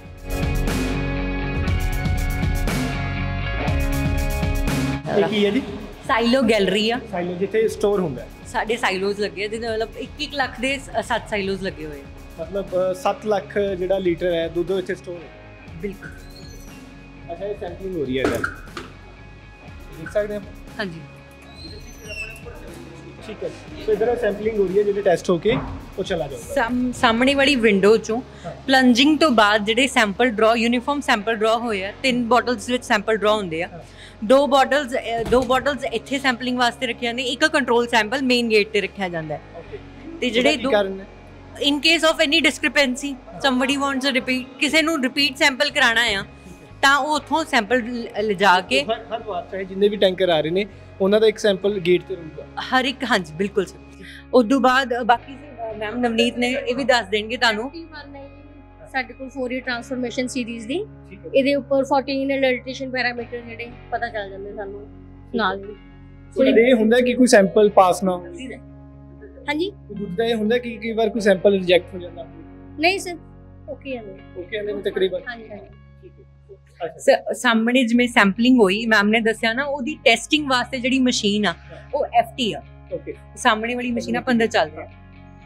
ਇਹ ਕੀ ਹੈ ਜੀ? ਸਾਈਲੋ ਗੈਲਰੀ ਆ। ਸਾਈਲੋ ਜਿੱਥੇ ਸਟੋਰ ਹੁੰਦਾ ਹੈ। ਸਾਡੇ ਸਾਈਲੋਜ਼ ਲੱਗੇ ਆ, ਜਿਹਦੇ ਮਤਲਬ 1 ਲੱਖ ਦੇ 7 ਸਾਈਲੋਜ਼ ਲੱਗੇ ਹੋਏ ਆ। ਮਤਲਬ 7 ਲੱਖ ਜਿਹੜਾ ਲੀਟਰ ਹੈ ਦੁੱਧ ਇੱਥੇ ਸਟੋਰ ਹੈ। ਬਿਲਕੁਲ। ਅੱਛਾ, ਇਹ ਸੈਂਪਲਿੰਗ ਹੋ ਰਹੀ ਹੈ ਇਹਦਾ, ਦੇਖ ਸਕਦੇ ਹਾਂ? ਹਾਂਜੀ, ਠੀਕ ਹੈ। ਸੋ ਇਧਰ ਸੈਂਪਲਿੰਗ ਹੋ ਰਹੀ ਹੈ ਜਿਹੜੇ ਟੈਸਟ ਹੋ ਕੇ ਉਹ ਚਲਾ ਜਾਊਗਾ। ਸਾਹਮਣੇ ਵਾਲੀ ਵਿੰਡੋ ਚੋਂ ਪਲੰਜਿੰਗ ਤੋਂ ਬਾਅਦ ਜਿਹੜੇ ਸੈਂਪਲ ਡਰਾ ਯੂਨੀਫਾਰਮ ਸੈਂਪਲ ਡਰਾ ਹੋਏ ਆ 3 ਬੋਟਲਸ ਵਿੱਚ ਸੈਂਪਲ ਡਰਾ ਹੁੰਦੇ ਆ। ਦੋ ਬੋਟਲਸ ਇੱਥੇ ਸੈਂਪਲਿੰਗ ਵਾਸਤੇ ਰੱਖੇ ਜਾਂਦੇ, ਇੱਕ ਕੰਟਰੋਲ ਸੈਂਪਲ ਮੇਨ ਗੇਟ ਤੇ ਰੱਖਿਆ ਜਾਂਦਾ ਤੇ ਜਿਹੜੇ in case of any discrepancy somebody wants a repeat, ਕਿਸੇ ਨੂੰ ਰਿਪੀਟ ਸੈਂਪਲ ਕਰਾਉਣਾ ਆ ਤਾਂ ਉਹ ਉੱਥੋਂ ਸੈਂਪਲ ਲਿਜਾ ਕੇ ਹਰ ਵਾਰ ਚਾਹੇ ਜਿੰਨੇ ਵੀ ਟੈਂਕਰ ਆ ਰਹੇ ਨੇ ਉਹਨਾਂ ਦਾ ਇੱਕ ਸੈਂਪਲ ਗੇਟ ਤੇ ਰਹੂਗਾ ਹਰ ਇੱਕ। ਹਾਂਜੀ ਬਿਲਕੁਲ ਸਰ। ਉਸ ਤੋਂ ਬਾਅਦ ਬਾਕੀ ਮੈਮ ਨਵਨੀਤ ਨੇ ਇਹ ਵੀ ਦੱਸ ਦੇਣਗੇ ਤੁਹਾਨੂੰ। ਸਾਡੇ ਕੋਲ ਫੋਰੀਅਰ ਟ੍ਰਾਂਸਫਾਰਮੇਸ਼ਨ ਸੀਰੀਜ਼ ਦੀ ਇਹਦੇ ਉੱਪਰ 14 ਐਡਲਟ੍ਰੇਸ਼ਨ ਪੈਰਾਮੀਟਰ ਜਿਹੜੇ ਪਤਾ ਚੱਲ ਜਾਂਦੇ ਸਾਨੂੰ ਨਾਲ ਹੀ। ਇਹ ਹੁੰਦਾ ਕਿ ਕੋਈ ਸੈਂਪਲ ਪਾਸ ਨਾ ਹੋ? ਹਾਂਜੀ ਦੁੱਧ ਦਾ ਇਹ ਹੁੰਦਾ ਕਿ ਕਈ ਵਾਰ ਕੋਈ ਸੈਂਪਲ ਰਿਜੈਕਟ ਹੋ ਜਾਂਦਾ? ਨਹੀਂ ਸਰ, ਓਕੇ ਹੈ ਤਕਰੀਬਨ। ਹਾਂਜੀ ਹਾਂਜੀ ਸਾਹਮਣੇ ਜਿਵੇਂ ਸੈਂਪਲਿੰਗ ਹੋਈ ਮੈਮ ਨੇ ਦੱਸਿਆ ਨਾ, ਉਹਦੀ ਟੈਸਟਿੰਗ ਵਾਸਤੇ ਜਿਹੜੀ ਮਸ਼ੀਨ ਆ ਉਹ FT ਆ। ਓਕੇ, ਸਾਹਮਣੇ ਵਾਲੀ ਮਸ਼ੀਨ ਆਪਾਂ ਅੰਦਰ ਚੱਲ ਰਿਹਾ।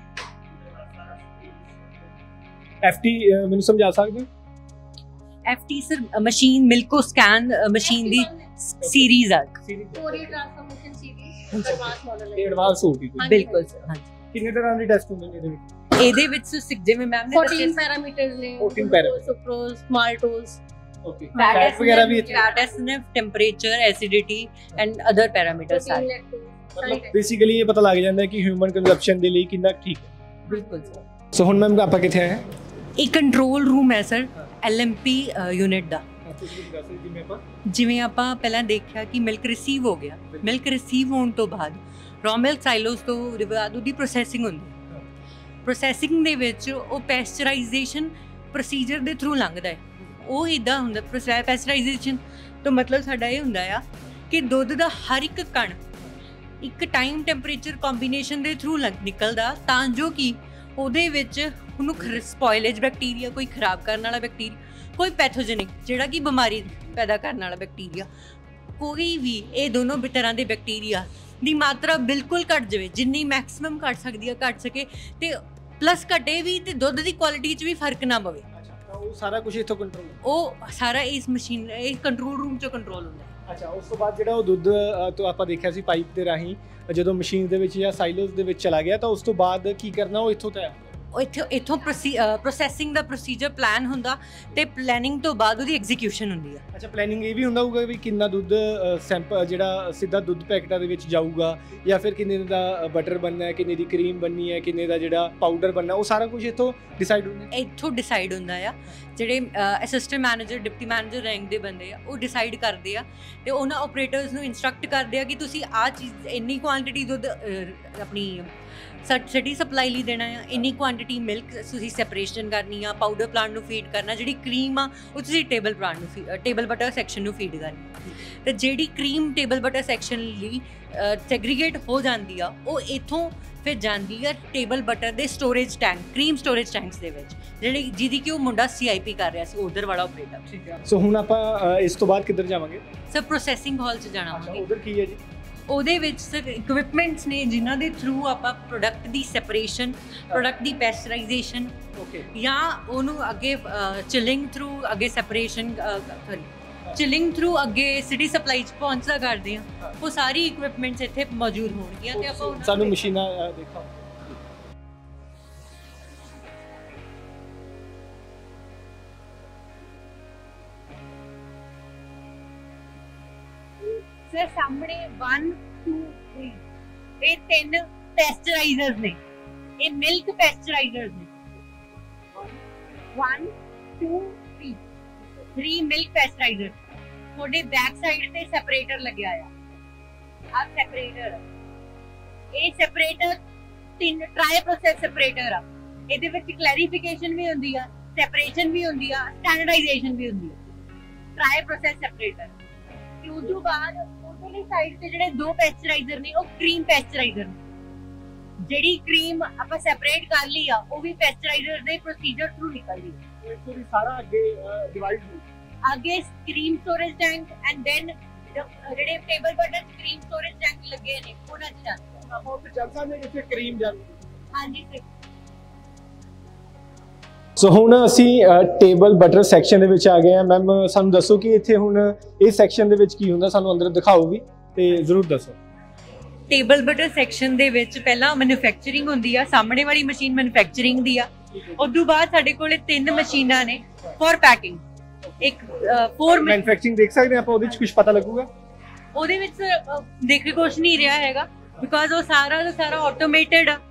FT ਮੈਨੂੰ ਸਮਝਾ ਸਕਦੇ ਹੋ? FT sir machine MilkoScan machine ਦੀ ਸੀਰੀਜ਼ ਆ। Fourier transformation series advance model ਹੈ। ਐਡਵਾਂਸ ਹੋ ਗਈ ਬਿਲਕੁਲ ਸਰ। ਹਾਂਜੀ ਕਿੰਨੇ ਤਰ੍ਹਾਂ ਦੇ ਟੈਸਟ ਹੁੰਦੇ ਨੇ ਇਹਦੇ ਵਿੱਚ? ਇਹਦੇ ਵਿੱਚ ਜਿਵੇਂ ਮੈਮ ਨੇ 14 ਪੈਰਾਮੀਟਰਸ ਨੇ, 14 parameter, sucrose, maltose. Okay, fat ਵਗੈਰਾ ਵੀ ਇੱਥੇ fat SNF, temperature, acidity and other parameters are। ਮਤਲਬ ਬੇਸਿਕਲੀ ਇਹ ਪਤਾ ਲੱਗ ਜਾਂਦਾ ਹੈ ਕਿ ਹਿਊਮਨ ਕੰਜ਼ੰਪਸ਼ਨ ਦੇ ਲਈ ਕਿੰਨਾ ਠੀਕ ਹੈ। ਬਿਲਕੁਲ ਸਰ। ਸੋ ਹੁਣ ਮੈਮ ਆਪਾਂ ਕਿੱਥੇ ਆਏ ਹਾਂ? ਇਹ ਕੰਟਰੋਲ ਰੂਮ ਹੈ ਸਰ LMP ਯੂਨਿਟ ਦਾ। ਜਿਵੇਂ ਆਪਾਂ ਪਹਿਲਾਂ ਦੇਖਿਆ ਕਿ ਮਿਲਕ ਰਿਸੀਵ ਹੋ ਗਿਆ, ਮਿਲਕ ਰਿਸੀਵ ਹੋਣ ਤੋਂ ਬਾਅਦ ਰॉ ਮਿਲਕ ਸਾਈਲੋਸ ਤੋਂ ਬਾਅਦ ਉਹਦੀ ਪ੍ਰੋਸੈਸਿੰਗ ਹੁੰਦੀ ਹੈ। ਪ੍ਰੋਸੈਸਿੰਗ ਦੇ ਵਿੱਚ ਉਹ ਪੈਸਚਰਾਈਜੇਸ਼ਨ ਪ੍ਰੋਸੀਜਰ ਦੇ ਥਰੂ ਲੰਘਦਾ ਹੈ। ਉਹ ਇੱਦਾਂ ਹੁੰਦਾ ਪੈਸਚਰਾਈਜੇਸ਼ਨ ਤੋਂ ਮਤਲਬ ਸਾਡਾ ਇਹ ਹੁੰਦਾ ਆ ਕਿ ਦੁੱਧ ਦਾ ਹਰ ਇੱਕ ਕਣ ਇੱਕ ਟਾਈਮ ਟੈਂਪਰੇਚਰ ਕੰਬੀਨੇਸ਼ਨ ਦੇ ਥਰੂ ਨਿਕਲਦਾ ਤਾਂ ਜੋ ਕਿ ਉਹਦੇ ਵਿੱਚ ਉਹਨੂੰ ਸਪੋਇਲੇਜ ਬੈਕਟੀਰੀਆ, ਕੋਈ ਖਰਾਬ ਕਰਨ ਵਾਲਾ ਬੈਕਟੀਰੀਆ, ਕੋਈ ਪੈਥੋਜੈਨਿਕ ਜਿਹੜਾ ਕਿ ਬਿਮਾਰੀ ਪੈਦਾ ਕਰਨ ਵਾਲਾ ਬੈਕਟੀਰੀਆ, ਕੋਈ ਵੀ ਇਹ ਦੋਨੋਂ ਤਰ੍ਹਾਂ ਦੇ ਬੈਕਟੀਰੀਆ ਦੀ ਮਾਤਰਾ ਬਿਲਕੁਲ ਘਟ ਜਾਵੇ, ਜਿੰਨੀ ਮੈਕਸਿਮਮ ਘਟ ਸਕਦੀ ਹੈ ਘਟ ਸਕੇ, ਤੇ ਪਲੱਸ ਘਟੇ ਵੀ ਤੇ ਦੁੱਧ ਦੀ ਕੁਆਲਿਟੀ 'ਚ ਵੀ ਫਰਕ ਨਾ ਪਵੇ। ਉਹ ਸਾਰਾ ਕੁਝ ਇੱਥੋਂ ਕੰਟਰੋਲ, ਉਹ ਸਾਰਾ ਇਸ ਮਸ਼ੀਨ ਇਸ ਕੰਟਰੋਲ ਰੂਮ 'ਚ ਕੰਟਰੋਲ ਹੁੰਦਾ ਹੈ। ਅੱਛਾ, ਉਸ ਤੋਂ ਬਾਅਦ ਜਿਹੜਾ ਉਹ ਦੁੱਧ ਤੋਂ ਆਪਾਂ ਦੇਖਿਆ ਸੀ ਪਾਈਪ ਦੇ ਰਾਹੀਂ ਜਦੋਂ ਮਸ਼ੀਨ ਦੇ ਵਿੱਚ ਜਾਂ ਸਾਈਲੋਸ ਦੇ ਵਿੱਚ ਚਲਾ ਗਿਆ ਤਾਂ ਉਸ ਤੋਂ ਬਾਅਦ ਕੀ ਕਰਨਾ, ਉਹ ਇੱਥੋਂ ਤੈਅ ਉਹ ਇੱਥੋਂ ਪ੍ਰੋਸੈਸਿੰਗ ਦਾ ਪ੍ਰੋਸੀਜਰ ਪਲਾਨ ਹੁੰਦਾ ਤੇ ਪਲੈਨਿੰਗ ਤੋਂ ਬਾਅਦ ਉਹਦੀ ਐਗਜ਼ੀਕਿਊਸ਼ਨ ਹੁੰਦੀ ਆ। ਅੱਛਾ, ਪਲੈਨਿੰਗ ਇਹ ਵੀ ਹੁੰਦਾ ਹੋਊਗਾ ਵੀ ਕਿੰਨਾ ਦੁੱਧ ਸੈਂਪਲ ਜਿਹੜਾ ਸਿੱਧਾ ਦੁੱਧ ਪੈਕਟਾਂ ਦੇ ਵਿੱਚ ਜਾਊਗਾ, ਜਾਂ ਫਿਰ ਕਿੰਨੇ ਦਾ ਬਟਰ ਬਣਨਾ ਹੈ, ਕਿੰਨੇ ਦੀ ਕਰੀਮ ਬਣਨੀ ਹੈ, ਕਿੰਨੇ ਦਾ ਜਿਹੜਾ ਪਾਊਡਰ ਬਣਨਾ, ਉਹ ਸਾਰਾ ਕੁਝ ਇੱਥੋਂ ਡਿਸਾਈਡ ਹੁੰਦਾ? ਇੱਥੋਂ ਡਿਸਾਈਡ ਹੁੰਦਾ ਆ। ਜਿਹੜੇ assistant manager, deputy manager rank ਦੇ ਬੰਦੇ ਆ ਉਹ ਡਿਸਾਈਡ ਕਰਦੇ ਆ ਤੇ ਉਹਨਾਂ ਆਪਰੇਟਰਸ ਨੂੰ ਇਨਸਟਰਕਟ ਕਰਦੇ ਆ ਕਿ ਤੁਸੀਂ ਆਹ ਚੀਜ਼ ਇੰਨੀ ਕੁਆਂਟੀਟੀ ਦੁੱਧ ਆਪਣੀ ਸਿਟੀ ਸਪਲਾਈ ਲਈ ਦੇਣਾ ਆ, ਇੰਨੀ ਕੁਆਂਟੀਟੀ ਮਿਲਕ ਤੁਸੀਂ ਸੈਪਰੇਸ਼ਨ ਕਰਨੀ ਆ, ਪਾਊਡਰ ਪਲਾਂਟ ਨੂੰ ਫੀਡ ਕਰਨਾ, ਜਿਹੜੀ ਕਰੀਮ ਆ ਉਹ ਤੁਸੀਂ ਟੇਬਲ ਪਲਾਂਟ ਨੂੰ ਟੇਬਲ ਬਟਰ ਸੈਕਸ਼ਨ ਨੂੰ ਫੀਡ ਕਰਨੀ, ਤੇ ਜਿਹੜੀ ਕਰੀਮ ਟੇਬਲ ਬਟਰ ਸੈਕਸ਼ਨ ਲਈ ਸੈਗਰੀਗੇਟ ਹੋ ਜਾਂਦੀ ਆ ਉਹ ਇੱਥੋਂ ਫਿਰ ਜਾਂਦੀ ਆ ਟੇਬਲ ਬਟਰ ਦੇ storage tank, cream storage tanks ਦੇ ਵਿੱਚ, ਜਿਹਦੀ ਕਿ ਉਹ ਮੁੰਡਾ CIP ਕਰ ਰਿਹਾ ਸੀ, ਉਧਰ ਵਾਲਾ ਆਪਰੇਟਰ। ਠੀਕ ਹੈ। ਸੋ ਹੁਣ ਆਪਾਂ ਇਸ ਤੋਂ ਬਾਅਦ ਕਿੱਧਰ ਜਾਵਾਂਗੇ? ਸਰ ਪ੍ਰੋਸੈਸਿੰਗ ਹਾਲ 'ਚ ਜਾਣਾ ਹੋਵੇਗਾ। ਉਧਰ ਕੀ ਹੈ ਜੀ? ਉਹਦੇ ਵਿੱਚ ਸਰ ਇਕਵਿਪਮੈਂਟਸ ਨੇ ਜਿਨ੍ਹਾਂ ਦੇ ਥਰੂ ਆਪਾਂ ਪ੍ਰੋਡਕਟ ਦੀ ਸੈਪਰੇਸ਼ਨ, ਪ੍ਰੋਡਕਟ ਦੀ ਪੈਸਚਰਾਈਜੇਸ਼ਨ, ਓਕੇ, ਜਾਂ ਉਹਨੂੰ ਅੱਗੇ ਚਿਲਿੰਗ ਥਰੂ ਅੱਗੇ ਸੈਪਰੇਸ਼ਨ ਚਿਲਿੰਗ ਥਰੂ ਅੱਗੇ ਸਿਟੀ ਸਪਲਾਈ 'ਚ ਪਹੁੰਚਦਾ ਕਰਦੇ ਆ। ਉਹ ਸਾਰੀ ਇਕਵਿਪਮੈਂਟਸ ਇੱਥੇ ਮੌਜੂਦ ਹੋਣਗੀਆਂ ਤੇ ਆਪਾਂ ਸਾਨੂੰ ਮਸ਼ੀਨਾਂ ਦੇਖਾਓ। ਸਰ ਸਾਹਮਣੇ 1 2 3 ਇਹ 3 ਪੈਸਚਰਾਈਜ਼ਰਸ ਨੇ, ਇਹ ਮਿਲਕ ਪੈਸਚਰਾਈਜ਼ਰਸ ਨੇ। 1 2 3 ਮਿਲਕ ਪੈਸਚਰਾਈਜ਼ਰ। ਤੁਹਾਡੇ ਬੈਕ ਸਾਈਡ ਤੇ ਸੈਪਰੇਟਰ ਲੱਗਿਆ ਆ, ਆਹ ਸੈਪਰੇਟਰ, ਇਹ ਸੈਪਰੇਟਰ 3 ਟਰਾਈ ਪ੍ਰੋਸੈਸ ਸੈਪਰੇਟਰ ਆ। ਇਹਦੇ ਵਿੱਚ ਕਲੈਰੀਫਿਕੇਸ਼ਨ ਵੀ ਹੁੰਦੀ ਆ, ਸੈਪਰੇਸ਼ਨ ਵੀ ਹੁੰਦੀ ਆ, ਸਟੈਂਡਰਡਾਈਜੇਸ਼ਨ ਵੀ ਹੁੰਦੀ ਆ। ਟਰਾਈ ਪ੍ਰੋਸੈਸ ਸੈਪਰੇਟਰ ਤੇ ਉਸ ਤੋਂ ਬਾਅਦ ਉਧਰਲੀ ਸਾਈਡ ਤੇ ਜਿਹੜੇ 2 ਪੈਸਚਰਾਈਜ਼ਰ ਨੇ ਉਹ ਕਰੀਮ ਪੈਸਚਰਾਈਜ਼ਰ ਨੇ। ਜਿਹੜੀ ਕਰੀਮ ਆਪਾਂ ਸੈਪਰੇਟ ਕਰ ਲਈ ਆ ਉਹ ਵੀ ਪੈਸਚਰਾਈਜ਼ਰ ਦੇ ਪ੍ਰੋਸੀਜਰ ਥਰੂ ਨਿਕਲਦੀ ਹੈ। ਇਹ ਵੀ ਸਾਰਾ ਅੱਗੇ ਡਿਵਾਈਡ ਹੋ ਅੱਗੇ cream storage tank and then ਜਿਹੜੇ table butter cream storage tank ਲੱਗੇ ਨੇ ਉਹਨਾਂ 'ਚ ਜਾਂਦੇ ਆ। ਆਪਾਂ ਉੱਥੇ ਚੱਲ ਸਕਦੇ ਜਿੱਥੇ ਕਰੀਮ ਜਾਂਦੀ। ਹਾਂਜੀ ਸਰ। ਸੋ ਹੁਣ ਅਸੀਂ ਟੇਬਲ ਬਟਰ ਸੈਕਸ਼ਨ ਦੇ ਵਿੱਚ ਆ ਗਏ ਹਾਂ। ਮੈਮ ਸਾਨੂੰ ਦੱਸੋ ਕਿ ਇੱਥੇ ਹੁਣ ਇਸ ਸੈਕਸ਼ਨ ਦੇ ਵਿੱਚ ਕੀ ਹੁੰਦਾ, ਸਾਨੂੰ ਅੰਦਰ ਦਿਖਾਓ ਵੀ ਤੇ ਜ਼ਰੂਰ ਦੱਸੋ। ਟੇਬਲ ਬਟਰ ਸੈਕਸ਼ਨ ਦੇ ਵਿੱਚ ਪਹਿਲਾਂ ਮੈਨੂਫੈਕਚਰਿੰਗ ਹੁੰਦੀ ਆ, ਸਾਹਮਣੇ ਵਾਲੀ ਮਸ਼ੀਨ ਮੈਨੂਫੈਕਚਰਿੰਗ ਦੀ ਆ। ਉਸ ਤੋਂ ਬਾਅਦ ਸਾਡੇ ਕੋਲੇ 3 ਮਸ਼ੀਨਾਂ ਨੇ ਫॉर ਪੈਕਿੰਗ। ਇੱਕ 4 ਮੈਨੂਫੈਕਚਰਿੰਗ ਦੇਖ ਸਕਦੇ ਆਪਾਂ, ਉਹਦੇ ਵਿੱਚ ਕੁਝ ਪਤਾ ਲੱਗੂਗਾ? ਉਹਦੇ ਵਿੱਚ ਦੇਖ ਕੇ ਕੁਝ ਨਹੀਂ ਰਿਹਾ ਹੈਗਾ, ਬਿਕਾਜ਼ ਉਹ ਸਾਰਾ ਦਾ ਸਾਰਾ ਆਟੋਮੇਟਡ ਆ।